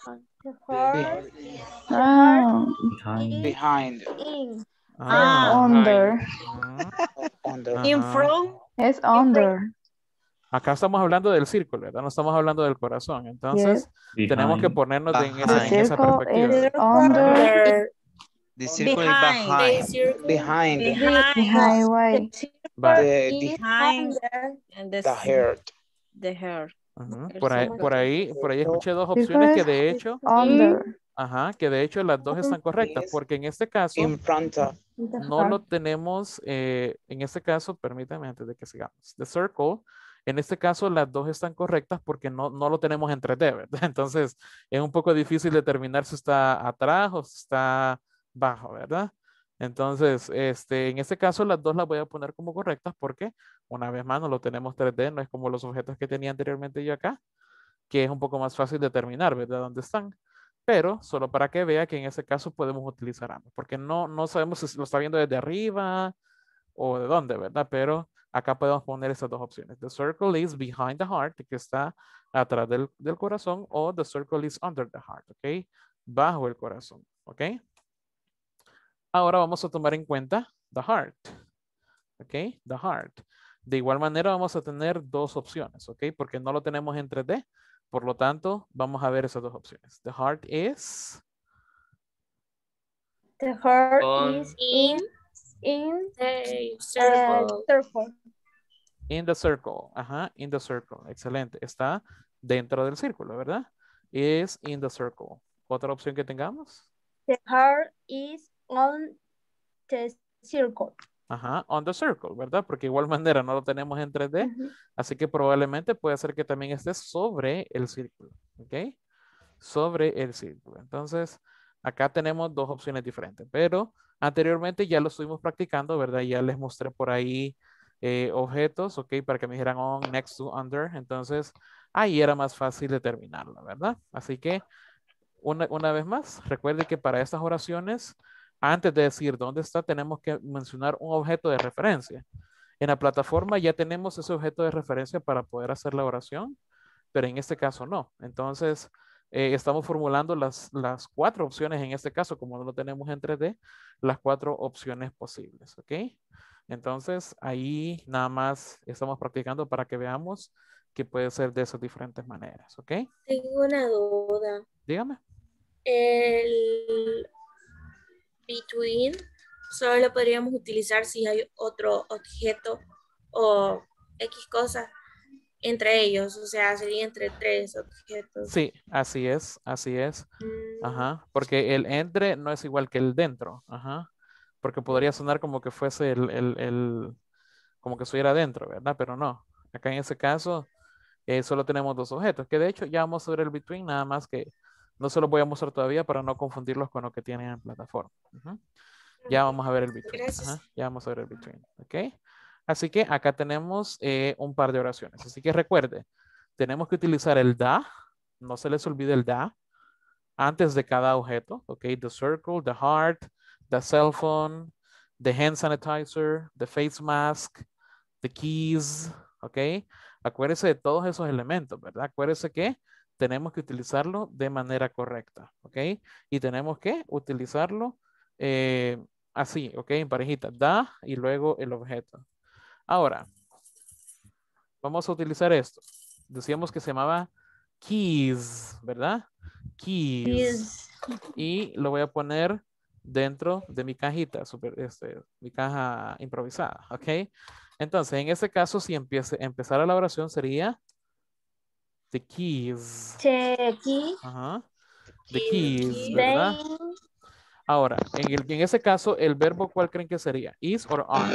Behind. Under. In front. Es under. Acá estamos hablando del círculo, ¿verdad? No estamos hablando del corazón. Entonces, tenemos que ponernos en esa perspectiva. Under. The circle is behind. Behind way. Behind The heart. The heart. Por ahí escuché dos opciones que de hecho, que de hecho las dos están correctas, porque en este caso no lo tenemos, en este caso, permítanme antes de que sigamos, the circle, en este caso las dos están correctas porque no lo tenemos en 3D, ¿verdad? Entonces es un poco difícil determinar si está atrás o si está bajo, ¿verdad? Entonces, en este caso las dos las voy a poner como correctas porque una vez más no lo tenemos 3D, no es como los objetos que tenía anteriormente yo acá, que es un poco más fácil determinar, ¿verdad? ¿Dónde están? Pero solo para que vea que en ese caso podemos utilizar ambos, porque no sabemos si lo está viendo desde arriba o de dónde, ¿verdad? Pero acá podemos poner esas dos opciones. The circle is behind the heart, que está atrás del corazón, o the circle is under the heart, ¿ok? Bajo el corazón, ¿ok? Ahora vamos a tomar en cuenta the heart, ¿ok? The heart. De igual manera vamos a tener dos opciones, ¿ok? Porque no lo tenemos en 3D. Por lo tanto, vamos a ver esas dos opciones. The heart is... The heart is in the circle. In the circle. Ajá, in the circle. Excelente. Está dentro del círculo, ¿verdad? Is in the circle. ¿Otra opción que tengamos? The heart is on the circle. Ajá, on the circle, ¿verdad? Porque de igual manera no lo tenemos en 3D, así que probablemente puede ser que también esté sobre el círculo, ¿ok? Sobre el círculo. Entonces, acá tenemos dos opciones diferentes, pero anteriormente ya lo estuvimos practicando, ¿verdad? Ya les mostré por ahí objetos, ¿ok? Para que me dijeran on, next to, under. Entonces, ahí era más fácil determinarlo, ¿verdad? Así que, una vez más, recuerde que para estas oraciones, antes de decir dónde está, tenemos que mencionar un objeto de referencia. En la plataforma ya tenemos ese objeto de referencia para poder hacer la oración. pero en este caso no. Entonces, estamos formulando las 4 opciones en este caso, como no lo tenemos en 3D, las 4 opciones posibles, ¿ok? Entonces, ahí nada más estamos practicando para que veamos que puede ser de esas diferentes maneras, ¿ok? Tengo una duda. Dígame. El between solo lo podríamos utilizar si hay otro objeto o X cosa entre ellos, o sea, sería entre 3 objetos. Sí, así es, así es. Ajá, porque el entre no es igual que el dentro, ajá, porque podría sonar como que fuese como que estuviera dentro, ¿verdad? Pero no, acá en ese caso solo tenemos 2 objetos, que de hecho ya vamos a ver el between, nada más que no se los voy a mostrar todavía para no confundirlos con lo que tienen en plataforma. Ujú. Ya vamos a ver el between. Ajá, ya vamos a ver el between, ¿ok? Así que acá tenemos un par de oraciones. Así que recuerde, tenemos que utilizar el da, no se les olvide el da, antes de cada objeto, ¿ok? The circle, the heart, the cell phone, the hand sanitizer, the face mask, the keys, ¿ok? Acuérdese de todos esos elementos, ¿verdad? Acuérdese que tenemos que utilizarlo de manera correcta, ¿ok? Y tenemos que utilizarlo así, ¿ok? En parejita, da y luego el objeto. Ahora, vamos a utilizar esto. Decíamos que se llamaba keys, ¿verdad? Keys. Y lo voy a poner dentro de mi cajita, mi caja improvisada, ¿ok? Entonces, en este caso, si empezara la oración sería the keys. Ajá. The keys, ¿verdad? Ahora, en ese caso, el verbo, ¿cuál creen que sería? Is or are?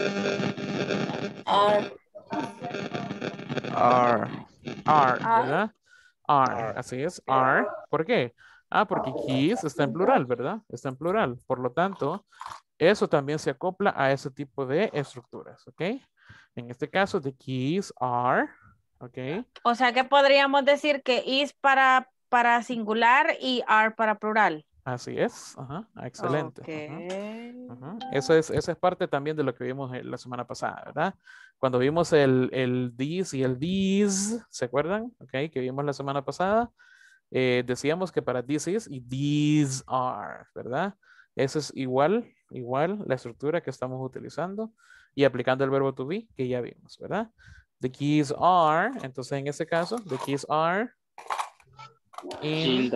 Are, ¿verdad? Are, así es, are. ¿Por qué? Porque keys está en plural, ¿verdad? Está en plural. Por lo tanto, eso también se acopla a ese tipo de estructuras, ¿ok? En este caso, the keys are, ¿ok? O sea que podríamos decir que is para singular y are para plural. Así es, ajá, excelente. Okay. Ajá. Esa es parte también de lo que vimos la semana pasada, ¿verdad? Cuando vimos el this y el these, ¿se acuerdan? Ok, que vimos la semana pasada. Decíamos que para this is y these are, ¿verdad? Eso es igual la estructura que estamos utilizando y aplicando el verbo to be que ya vimos, ¿verdad? The keys are, entonces en ese caso, the keys are in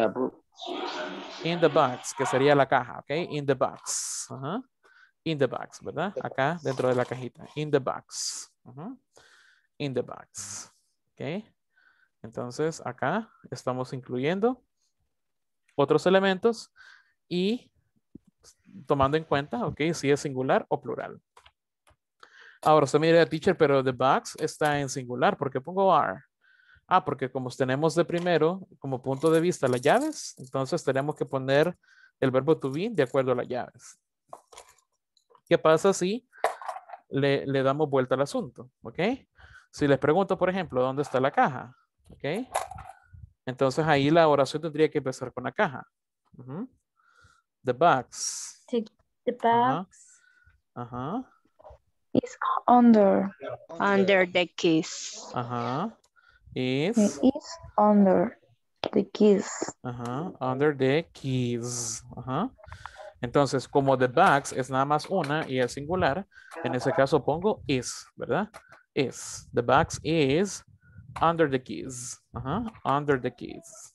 the box, que sería la caja, ¿ok? In the box. Ajá. In the box, ¿verdad? Acá dentro de la cajita. In the box. In the box. ¿Ok? Entonces acá estamos incluyendo otros elementos y tomando en cuenta, ¿ok? Si es singular o plural. Ahora usted me dirá, teacher, pero the box está en singular. ¿Por qué pongo are? Porque como tenemos de primero como punto de vista las llaves, entonces tenemos que poner el verbo to be de acuerdo a las llaves. ¿Qué pasa si le damos vuelta al asunto? ¿Ok? Si les pregunto, por ejemplo, ¿dónde está la caja? ¿Ok? Entonces ahí la oración tendría que empezar con la caja. The box. The box. Ajá. Is under. Under the keys. Ajá. Is under the keys. Ajá. Under the keys. Ajá. Entonces, como the box es nada más una y es singular, en ese caso pongo is, ¿verdad? Is. The box is under the keys. Ajá. Under the keys.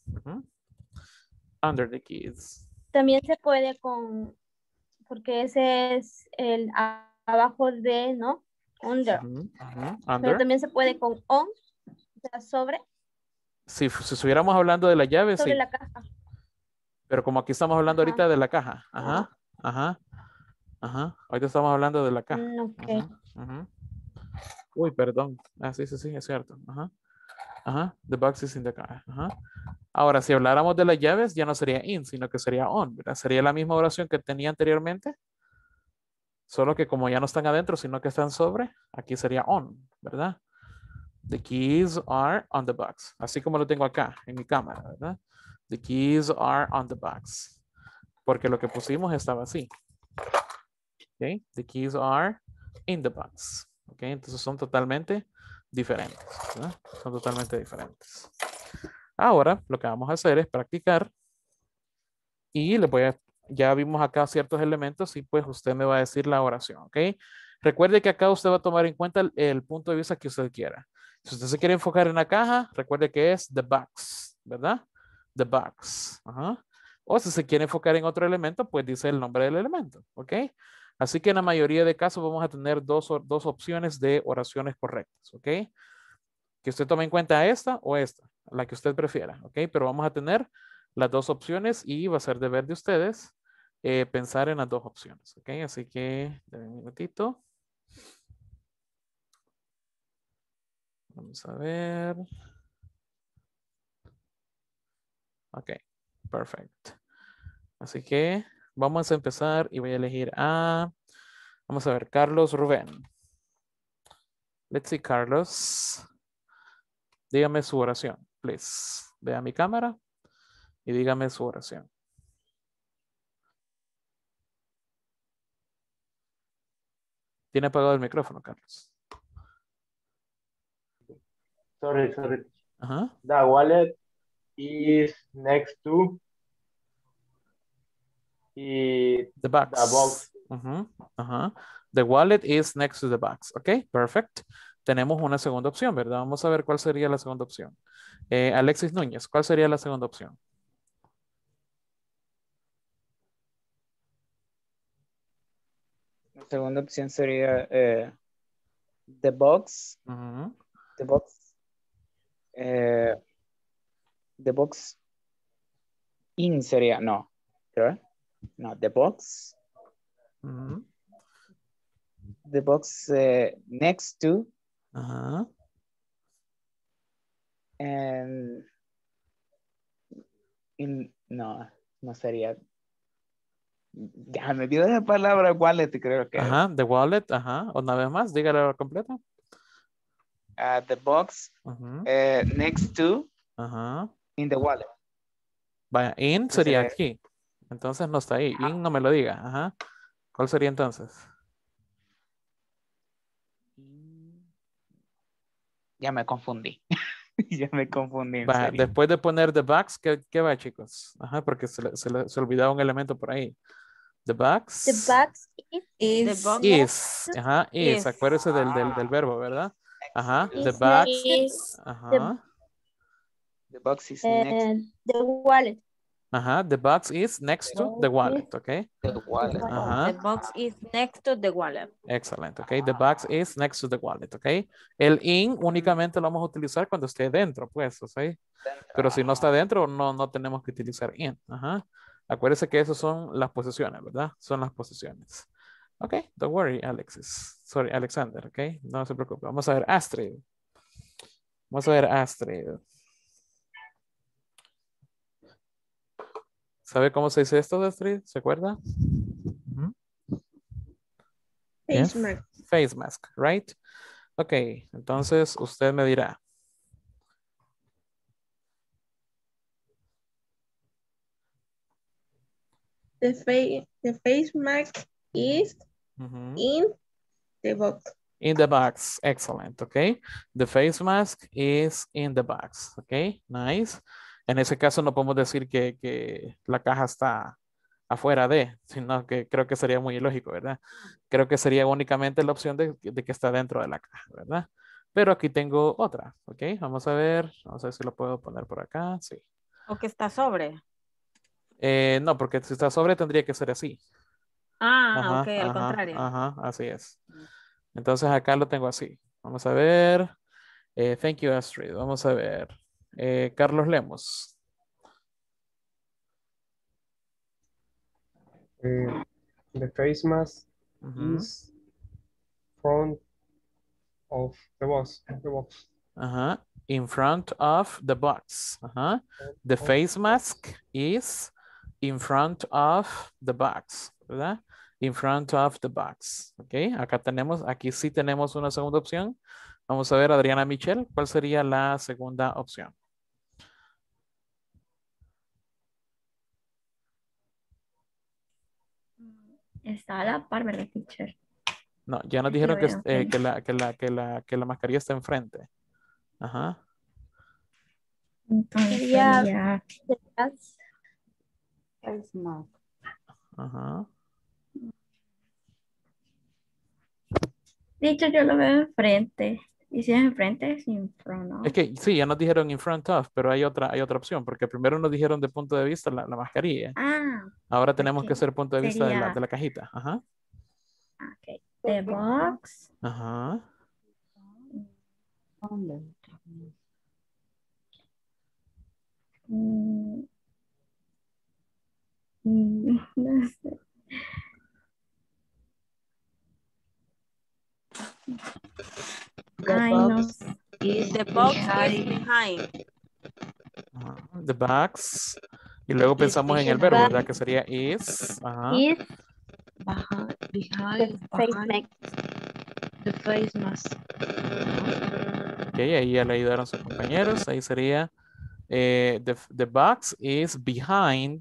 Under the keys. También se puede porque ese es el abajo de, ¿no? Under. Under. Pero también se puede con on, o sea, sobre. Si estuviéramos hablando de la llave, sobre sí. la caja. Pero como aquí estamos hablando ahorita de la caja. Ajá. Ajá. Ajá. Ahorita estamos hablando de la caja. Okay. Uy, perdón. Sí, es cierto. Ajá. Ajá. The box is in the car. Ajá. Ahora, si habláramos de las llaves, ya no sería in, sino que sería on, ¿verdad? Sería la misma oración que tenía anteriormente. Solo que como ya no están adentro, sino que están sobre, aquí sería on, ¿verdad? The keys are on the box. Así como lo tengo acá en mi cámara, ¿verdad? The keys are on the box. Porque lo que pusimos estaba así. Okay. The keys are in the box. Okay. Entonces son totalmente diferentes, ¿verdad? Son totalmente diferentes. Ahora lo que vamos a hacer es practicar y ya vimos acá ciertos elementos y pues usted me va a decir la oración, ¿ok? Recuerde que acá usted va a tomar en cuenta el punto de vista que usted quiera. Si usted se quiere enfocar en la caja, recuerde que es the box, ¿verdad? The box. Ajá. O si se quiere enfocar en otro elemento, pues dice el nombre del elemento, ¿ok? Así que en la mayoría de casos vamos a tener dos opciones de oraciones correctas, ¿ok? Que usted tome en cuenta esta o esta, la que usted prefiera, ¿ok? Pero vamos a tener las dos opciones y va a ser deber de ustedes pensar en las dos opciones, ¿ok? Así que, denme un minutito. Vamos a ver. Ok, perfecto. Así que vamos a empezar y voy a elegir vamos a ver, Carlos Rubén. Let's see, Carlos. Dígame su oración, please. Vea mi cámara y dígame su oración. Tiene apagado el micrófono, Carlos. Sorry. Ajá. The wallet is next to the box. The box. Ajá. The wallet is next to the box. Ok, perfect. Tenemos una segunda opción, ¿verdad? Vamos a ver cuál sería la segunda opción. Alexis Núñez, ¿cuál sería la segunda opción? La segunda opción sería the box. The box. The box in sería, no. ¿Creo? No, the box. The box next to. And no sería. Ya me olvidó la palabra wallet, creo que. Ajá, the wallet, ajá. Una vez más, dígala completa. The box next to in the wallet. Vaya, in sería aquí. Entonces no está ahí. In no me lo diga. Ajá. ¿Cuál sería entonces? Ya me confundí. Ya me confundí. Vaya, después de poner the box, ¿qué va, chicos? Ajá, porque se olvidaba un elemento por ahí. The box. The box is. The box is. Ajá, is. Acuérdese del verbo, ¿verdad? Ajá. The box. Ajá. The box is next. The wallet. Ajá. The box is next to the wallet, ¿ok? The wallet. Ajá. The box is next to the wallet. Excelente, ok. The box is next to the wallet, ok. El in únicamente lo vamos a utilizar cuando esté dentro, pues, ¿ok? Pero si no está dentro, no tenemos que utilizar in. Ajá. Acuérdese que esas son las posiciones, ¿verdad? Son las posiciones. Ok, don't worry, Alexis. Sorry, Alexander, ok. No se preocupe. Vamos a ver Astrid. Vamos a ver Astrid. ¿Sabe cómo se dice esto, Astrid? ¿Se acuerda? Face mask. Face mask, right? Ok, entonces usted me dirá. The face mask is in the box. In the box, excellent, okay. The face mask is in the box, okay, nice. En ese caso no podemos decir que la caja está afuera de, sino que creo que sería muy ilógico, ¿verdad? Creo que sería únicamente la opción de que está dentro de la caja, ¿verdad? Pero aquí tengo otra, ok. Vamos a ver si lo puedo poner por acá, sí. ¿O que está sobre? No, porque si está sobre tendría que ser así. Ajá, ok, al contrario. Ajá, así es. Entonces acá lo tengo así. Vamos a ver. Thank you, Astrid. Vamos a ver. Carlos Lemos. The face mask is front of the box. Ajá. In front of the box. Ajá. The face mask is in front of the box. ¿Verdad? In front of the box. Ok. Aquí sí tenemos una segunda opción. Vamos a ver, Adriana Michelle, ¿cuál sería la segunda opción? Está a la par, ¿verdad, teacher? No, ya nos dijeron que la mascarilla está enfrente. Ajá. Entonces Sería sería detrás. Face mask. Ajá. dicho, yo lo veo enfrente. Y si es enfrente, es in front of. Es que sí, ya nos dijeron in front of, pero hay otra opción, porque primero nos dijeron de punto de vista la mascarilla. Ah, Ahora tenemos que ok. hacer punto de vista de Sería, la cajita. Ajá. ok, the box. Ajá. Mm, no sé. Ay, no sé. The box is behind. Ajá. The box. Y luego pensamos en el verbo, ¿verdad? Que sería is. Ajá. Is Behind face mask. the face mask. Ok, ahí ya le ayudaron sus compañeros. Ahí sería the box is behind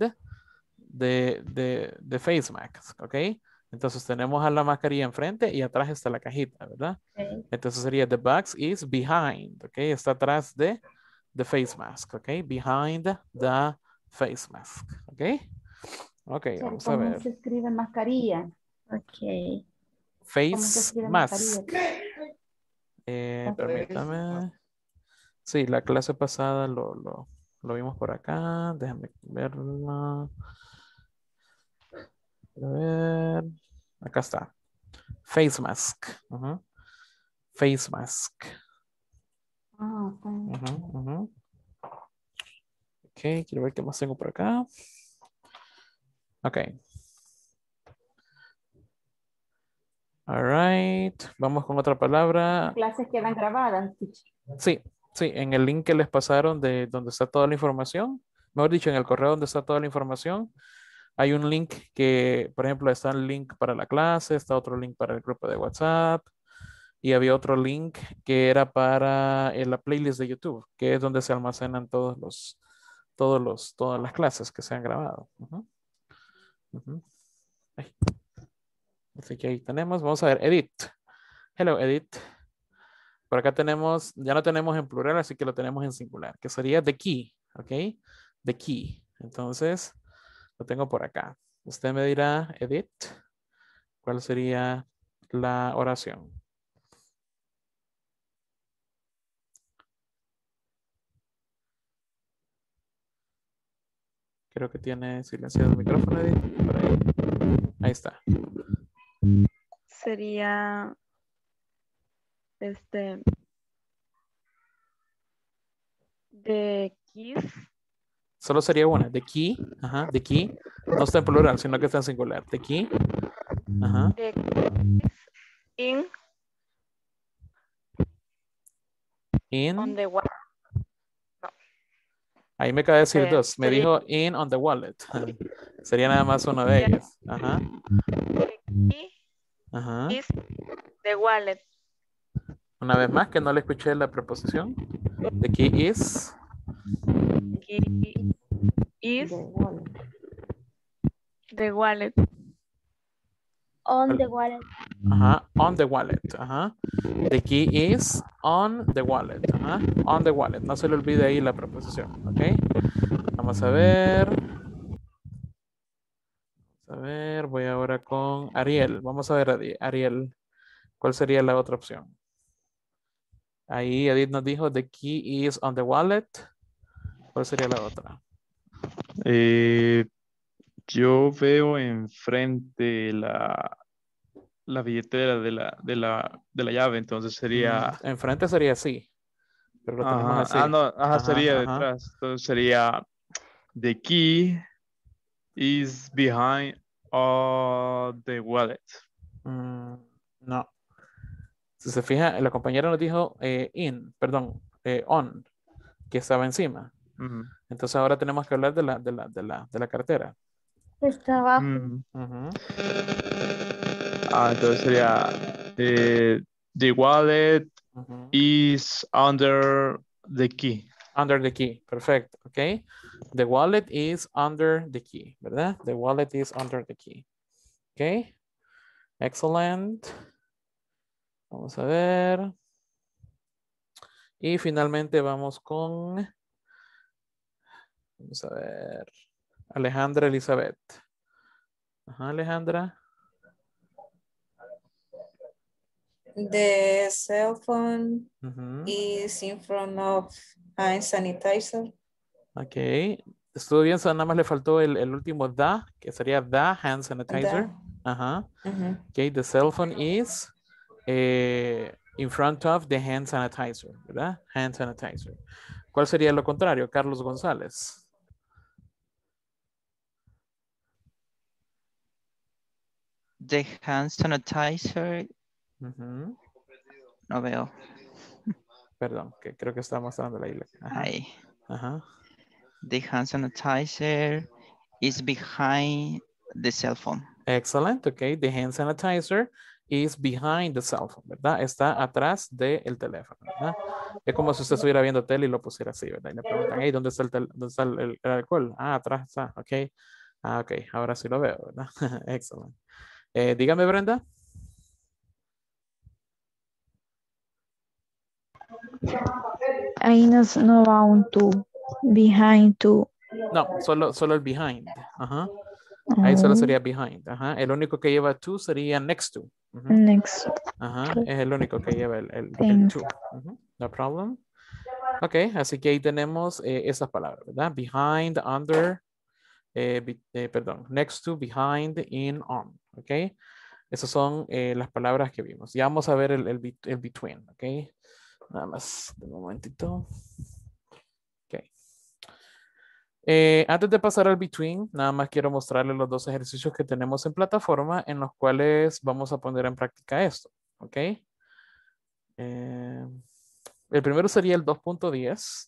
the face mask. Ok. Entonces tenemos a la mascarilla enfrente y atrás está la cajita, ¿verdad? Okay. Entonces sería the box is behind. Ok. Está atrás de the face mask. Ok. Behind the face mask. Ok. Ok, vamos a ¿Cómo ver. se escribe mascarilla? Ok. ¿Cómo se Face escribe mask. mascarilla? Permítame. Sí, la clase pasada lo vimos por acá. Déjame verla. A ver. Acá está. Face mask. Ujú. Face mask. Ah, ok. Ujú, ujú. Ok, quiero ver qué más tengo por acá. Ok. All right. Vamos con otra palabra. Las clases quedan grabadas. Sí, sí, en el link que les pasaron de donde está toda la información, mejor dicho, en el correo donde está toda la información, hay un link que, por ejemplo, está el link para la clase, está otro link para el grupo de WhatsApp y había otro link que era para la playlist de YouTube, que es donde se almacenan todas las clases que se han grabado. Ujú, ujú. Ay, así que ahí tenemos, vamos a ver, Edith. Hello, Edith. Por acá tenemos, ya no tenemos en plural, así que lo tenemos en singular, que sería the key, ¿ok? The key. Entonces, lo tengo por acá. Usted me dirá, Edith, ¿cuál sería la oración? Creo que tiene silenciado el micrófono, Edith. Por ahí. Ahí está. Sería the keys. Solo sería una. The key. Ajá. The key. No está en plural, sino que está en singular. The key. Ajá. The keys In. on the wallet. Ahí me acaba de decir Okay, dos. Me sería, dijo in on the wallet. Sería nada más una de ellas. Ajá. the key Ajá. is the wallet. Una vez más que no le escuché la preposición. The key is. Key is the wallet. On the wallet. Ajá. On the wallet. Ajá. The key is on the wallet. Ajá. On the wallet. No se le olvide ahí la preposición. Ok. Vamos a ver. A ver. Voy ahora con Ariel. Vamos a ver, Ariel. ¿Cuál sería la otra opción? Ahí Edith nos dijo the key is on the wallet. ¿Cuál sería la otra? Yo veo enfrente la billetera de la llave, entonces sería... Enfrente sería así, pero lo tenemos Ajá, así. no, ajá, sería ajá. detrás. Entonces sería the key is behind the wallet. No. Si se fija, la compañera nos dijo on, que estaba encima. Ujú. Entonces ahora tenemos que hablar de la cartera. Está abajo. Ujú. Entonces sería the wallet is under the key. Under the key, perfecto, ok. The wallet is under the key, ¿verdad? The wallet is under the key. Ok, excellent. Vamos a ver. Y finalmente vamos con Vamos a ver. Alejandra Elizabeth. Ajá, Alejandra. The cell phone is in front of hand sanitizer. Ok. Estuvo bien, nada más le faltó el último the, que sería the hand sanitizer. Ajá. Ok, the cell phone is in front of the hand sanitizer, ¿verdad? Hand sanitizer. ¿Cuál sería lo contrario? Carlos González. The hand sanitizer. No veo. Perdón, que creo que está mostrando la isla. Ajá. Ahí. Ajá. The hand sanitizer is behind the cell phone. Excellent, ok. The hand sanitizer is behind the cell phone, ¿verdad? Está atrás del teléfono, ¿verdad? Es como si usted estuviera viendo tele y lo pusiera así, ¿verdad? Y le preguntan, hey, ¿dónde está dónde está el alcohol? Ah, atrás está, ok. Ah, ok, ahora sí lo veo, ¿verdad? Excellent. Dígame, Brenda. Ahí no va un to. Behind to. No, solo el behind. Ajá. Ahí solo sería behind. Ajá. El único que lleva to sería next to. Next. Ajá. Es el único que lleva el to. No problem. Ok, así que ahí tenemos esas palabras, ¿verdad? Behind, under, perdón, next to, behind, in, on. Ok. Esas son las palabras que vimos. Ya vamos a ver el between. Ok. Nada más, de un momentito. Ok. Antes de pasar al between, nada más quiero mostrarles los dos ejercicios que tenemos en plataforma en los cuales vamos a poner en práctica esto. ¿Ok? El primero sería el 2.10.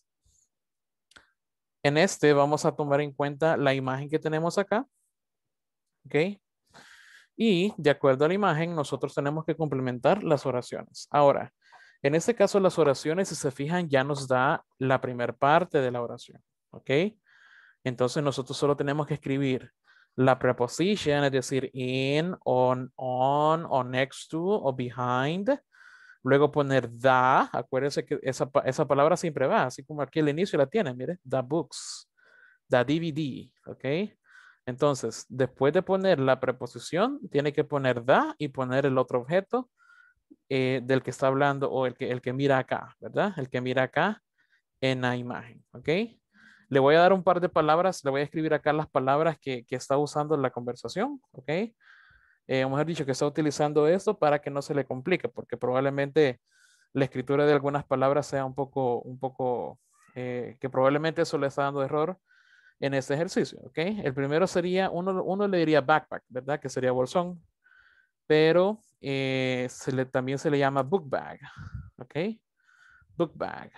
En este vamos a tomar en cuenta la imagen que tenemos acá. ¿Ok? Y de acuerdo a la imagen, nosotros tenemos que complementar las oraciones. Ahora, en este caso, las oraciones, si se fijan, ya nos da la primera parte de la oración. ¿Ok? Entonces nosotros solo tenemos que escribir la preposición, es decir, in, on, o next to, o behind. Luego poner the, acuérdense que esa palabra siempre va, así como aquí al inicio la tienen, mire, the books, the DVD, ¿ok? Entonces, después de poner la preposición, tiene que poner the y poner el otro objeto del que está hablando o el que mira acá, ¿verdad? El que mira acá en la imagen, ¿ok? Le voy a dar un par de palabras, le voy a escribir acá las palabras que está usando en la conversación, ¿ok? Mejor dicho, que está utilizando esto para que no se le complique, porque probablemente la escritura de algunas palabras sea un poco, que probablemente eso le está dando error en este ejercicio, ¿ok? El primero sería, uno le diría backpack, ¿verdad? Que sería bolsón, pero también se le llama book bag, ¿ok? Book bag.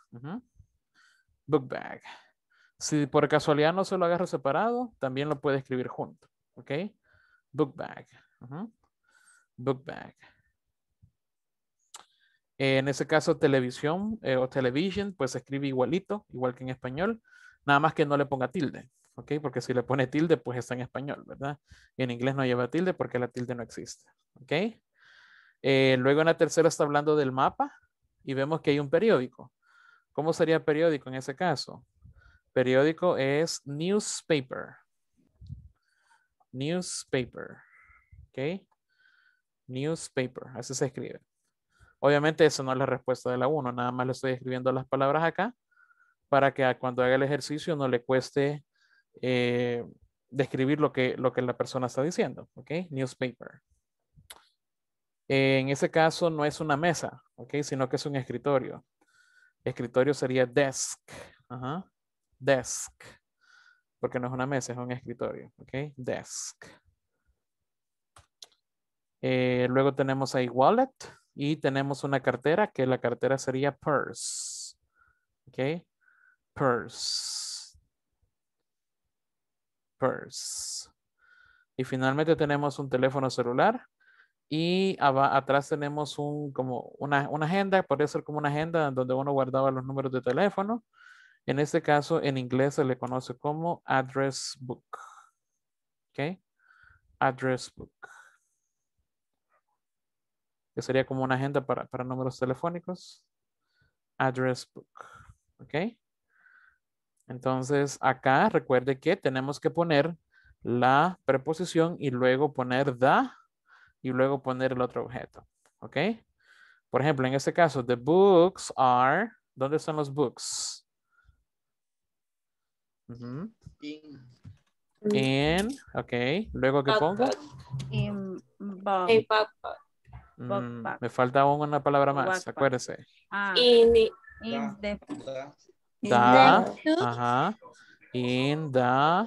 Book bag. Si por casualidad no se lo agarra separado, también lo puede escribir junto, ¿ok? Book bag. Book bag. En ese caso, televisión o television, pues se escribe igualito, igual que en español, nada más que no le ponga tilde, ¿ok? Porque si le pone tilde, pues está en español, ¿verdad? Y en inglés no lleva tilde porque la tilde no existe, ¿ok? Luego en la tercera está hablando del mapa y vemos que hay un periódico. ¿Cómo sería periódico en ese caso? Periódico es newspaper. Newspaper, ¿ok? Newspaper, así se escribe. Obviamente eso no es la respuesta de la 1, nada más le estoy escribiendo las palabras acá para que cuando haga el ejercicio no le cueste describir lo que la persona está diciendo, ¿ok? Newspaper. En ese caso no es una mesa, ¿ok? Sino que es un escritorio. Escritorio sería desk, desk, porque no es una mesa, es un escritorio, ¿ok? Desk. Luego tenemos ahí wallet y tenemos una cartera que la cartera sería purse. ¿Ok? Purse. Purse. Y finalmente tenemos un teléfono celular y atrás tenemos como una agenda, podría ser como una agenda donde uno guardaba los números de teléfono. En este caso, en inglés se le conoce como address book. ¿Ok? Address book. Que sería como una agenda para números telefónicos. Address book. ¿Ok? Entonces, acá recuerde que tenemos que poner la preposición y luego poner the y luego poner el otro objeto. ¿Ok? Por ejemplo, en este caso, the books are, ¿dónde están los books? In, ok. Luego que pongo. Me falta aún una palabra más, acuérdese. Da, ajá. In the.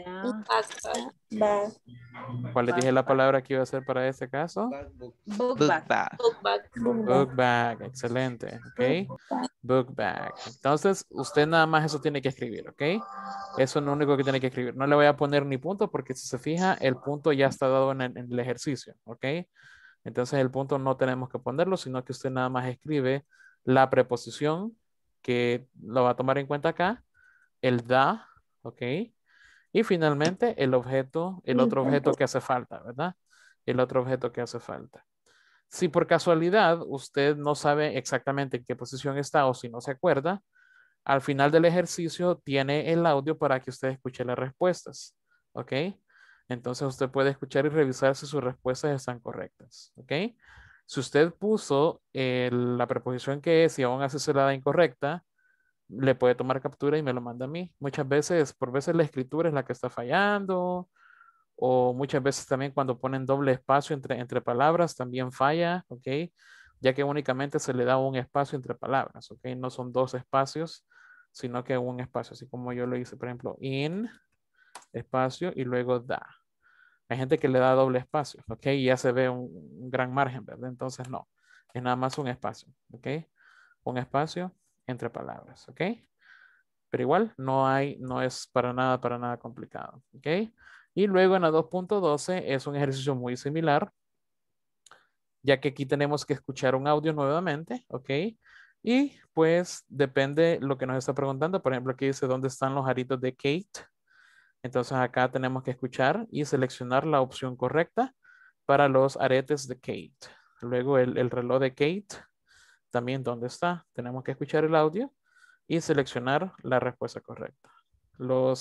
¿Cuál les dije la palabra que iba a ser para este caso? Book bag. Book bag, excelente, ok. Book bag. Entonces, usted nada más eso tiene que escribir, ok. Eso es lo único que tiene que escribir. No le voy a poner ni punto porque si se fija, el punto ya está dado en el ejercicio, ok. Entonces, el punto no tenemos que ponerlo, sino que usted nada más escribe la preposición que lo va a tomar en cuenta acá, el da, ok. Y finalmente el objeto, el otro objeto que hace falta, ¿verdad? El otro objeto que hace falta. Si por casualidad usted no sabe exactamente en qué posición está o si no se acuerda, al final del ejercicio tiene el audio para que usted escuche las respuestas. ¿Ok? Entonces usted puede escuchar y revisar si sus respuestas están correctas. ¿Ok? Si usted puso la preposición que es y aún así se la da incorrecta, le puede tomar captura y me lo manda a mí. Muchas veces, por veces la escritura es la que está fallando, o muchas veces también cuando ponen doble espacio entre palabras también falla, ¿ok? Ya que únicamente se le da un espacio entre palabras, ¿ok? No son dos espacios, sino que un espacio, así como yo lo hice, por ejemplo, in, espacio y luego da. Hay gente que le da doble espacio, ¿ok? Y ya se ve un gran margen, ¿verdad? Entonces no, es nada más un espacio, ¿ok? Un espacio entre palabras, ¿ok? Pero igual no es para nada complicado, ¿ok? Y luego en la 2.12 es un ejercicio muy similar, ya que aquí tenemos que escuchar un audio nuevamente, ¿ok? Y pues depende lo que nos está preguntando. Por ejemplo, aquí dice dónde están los aritos de Kate. Entonces acá tenemos que escuchar y seleccionar la opción correcta para los aretes de Kate. Luego el reloj de Kate, también dónde está. Tenemos que escuchar el audio y seleccionar la respuesta correcta. Los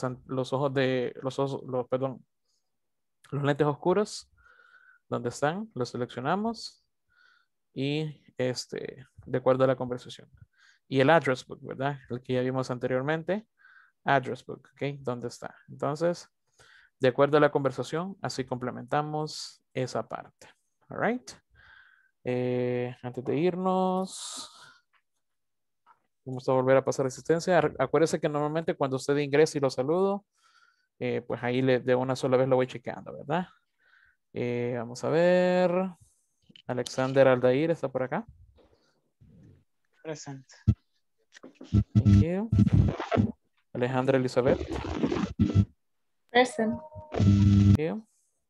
lentes oscuros, ¿dónde están? Los seleccionamos y de acuerdo a la conversación. Y el address book, ¿verdad? El que ya vimos anteriormente. Address book, ¿ok? ¿Dónde está? Entonces, de acuerdo a la conversación, así complementamos esa parte. All right. Antes de irnos, vamos a volver a pasar asistencia. Acuérdese que normalmente cuando usted ingresa y lo saludo, pues ahí de una sola vez lo voy chequeando, ¿verdad? Vamos a ver. Alexander Aldair está por acá. Present. Thank you. Alejandra Elizabeth. Present. Thank you.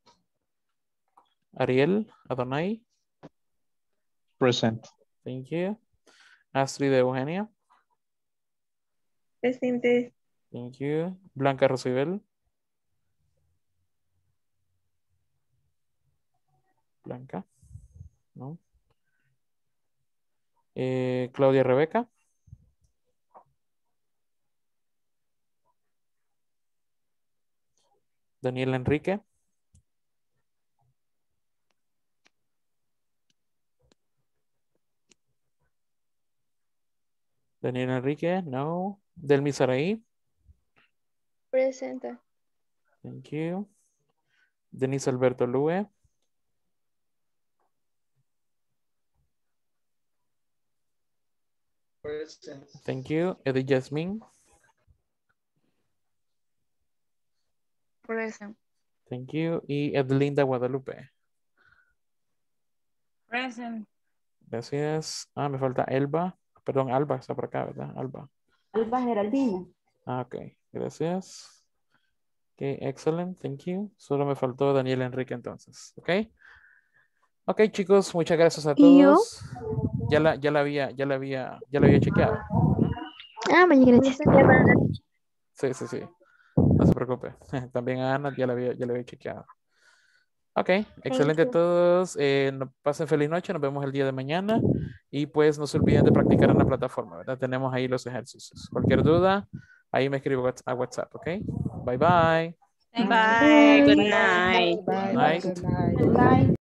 Ariel Adonai. Present. Thank you. Astrid Eugenia. Presente. Thank you. Blanca Rosibel. Blanca. No. Claudia Rebeca. Daniel Enrique. Daniel Enrique, no. Delmi Saraí. Presente. Thank you. Denise Alberto Lue. Present. Thank you. Edith Jasmine. Present. Thank you. Y Edlinda Guadalupe. Present. Gracias. Me falta Elba. Perdón, Alba está por acá, ¿verdad? Alba. Alba Geraldina. Ok, gracias. Ok, excelente, thank you. Solo me faltó Daniel Enrique entonces, ok. Ok, chicos, muchas gracias a todos. Ya la había chequeado. Gracias. Sí. No se preocupe. También a Ana ya la había chequeado. Ok, excelente a todos. Pasen feliz noche. Nos vemos el día de mañana. Y pues no se olviden de practicar en la plataforma, ¿verdad? Tenemos ahí los ejercicios. Cualquier duda, Ahí me escribo a WhatsApp, ¿ok? Bye, bye. Bye. Good night. Good night. Good night.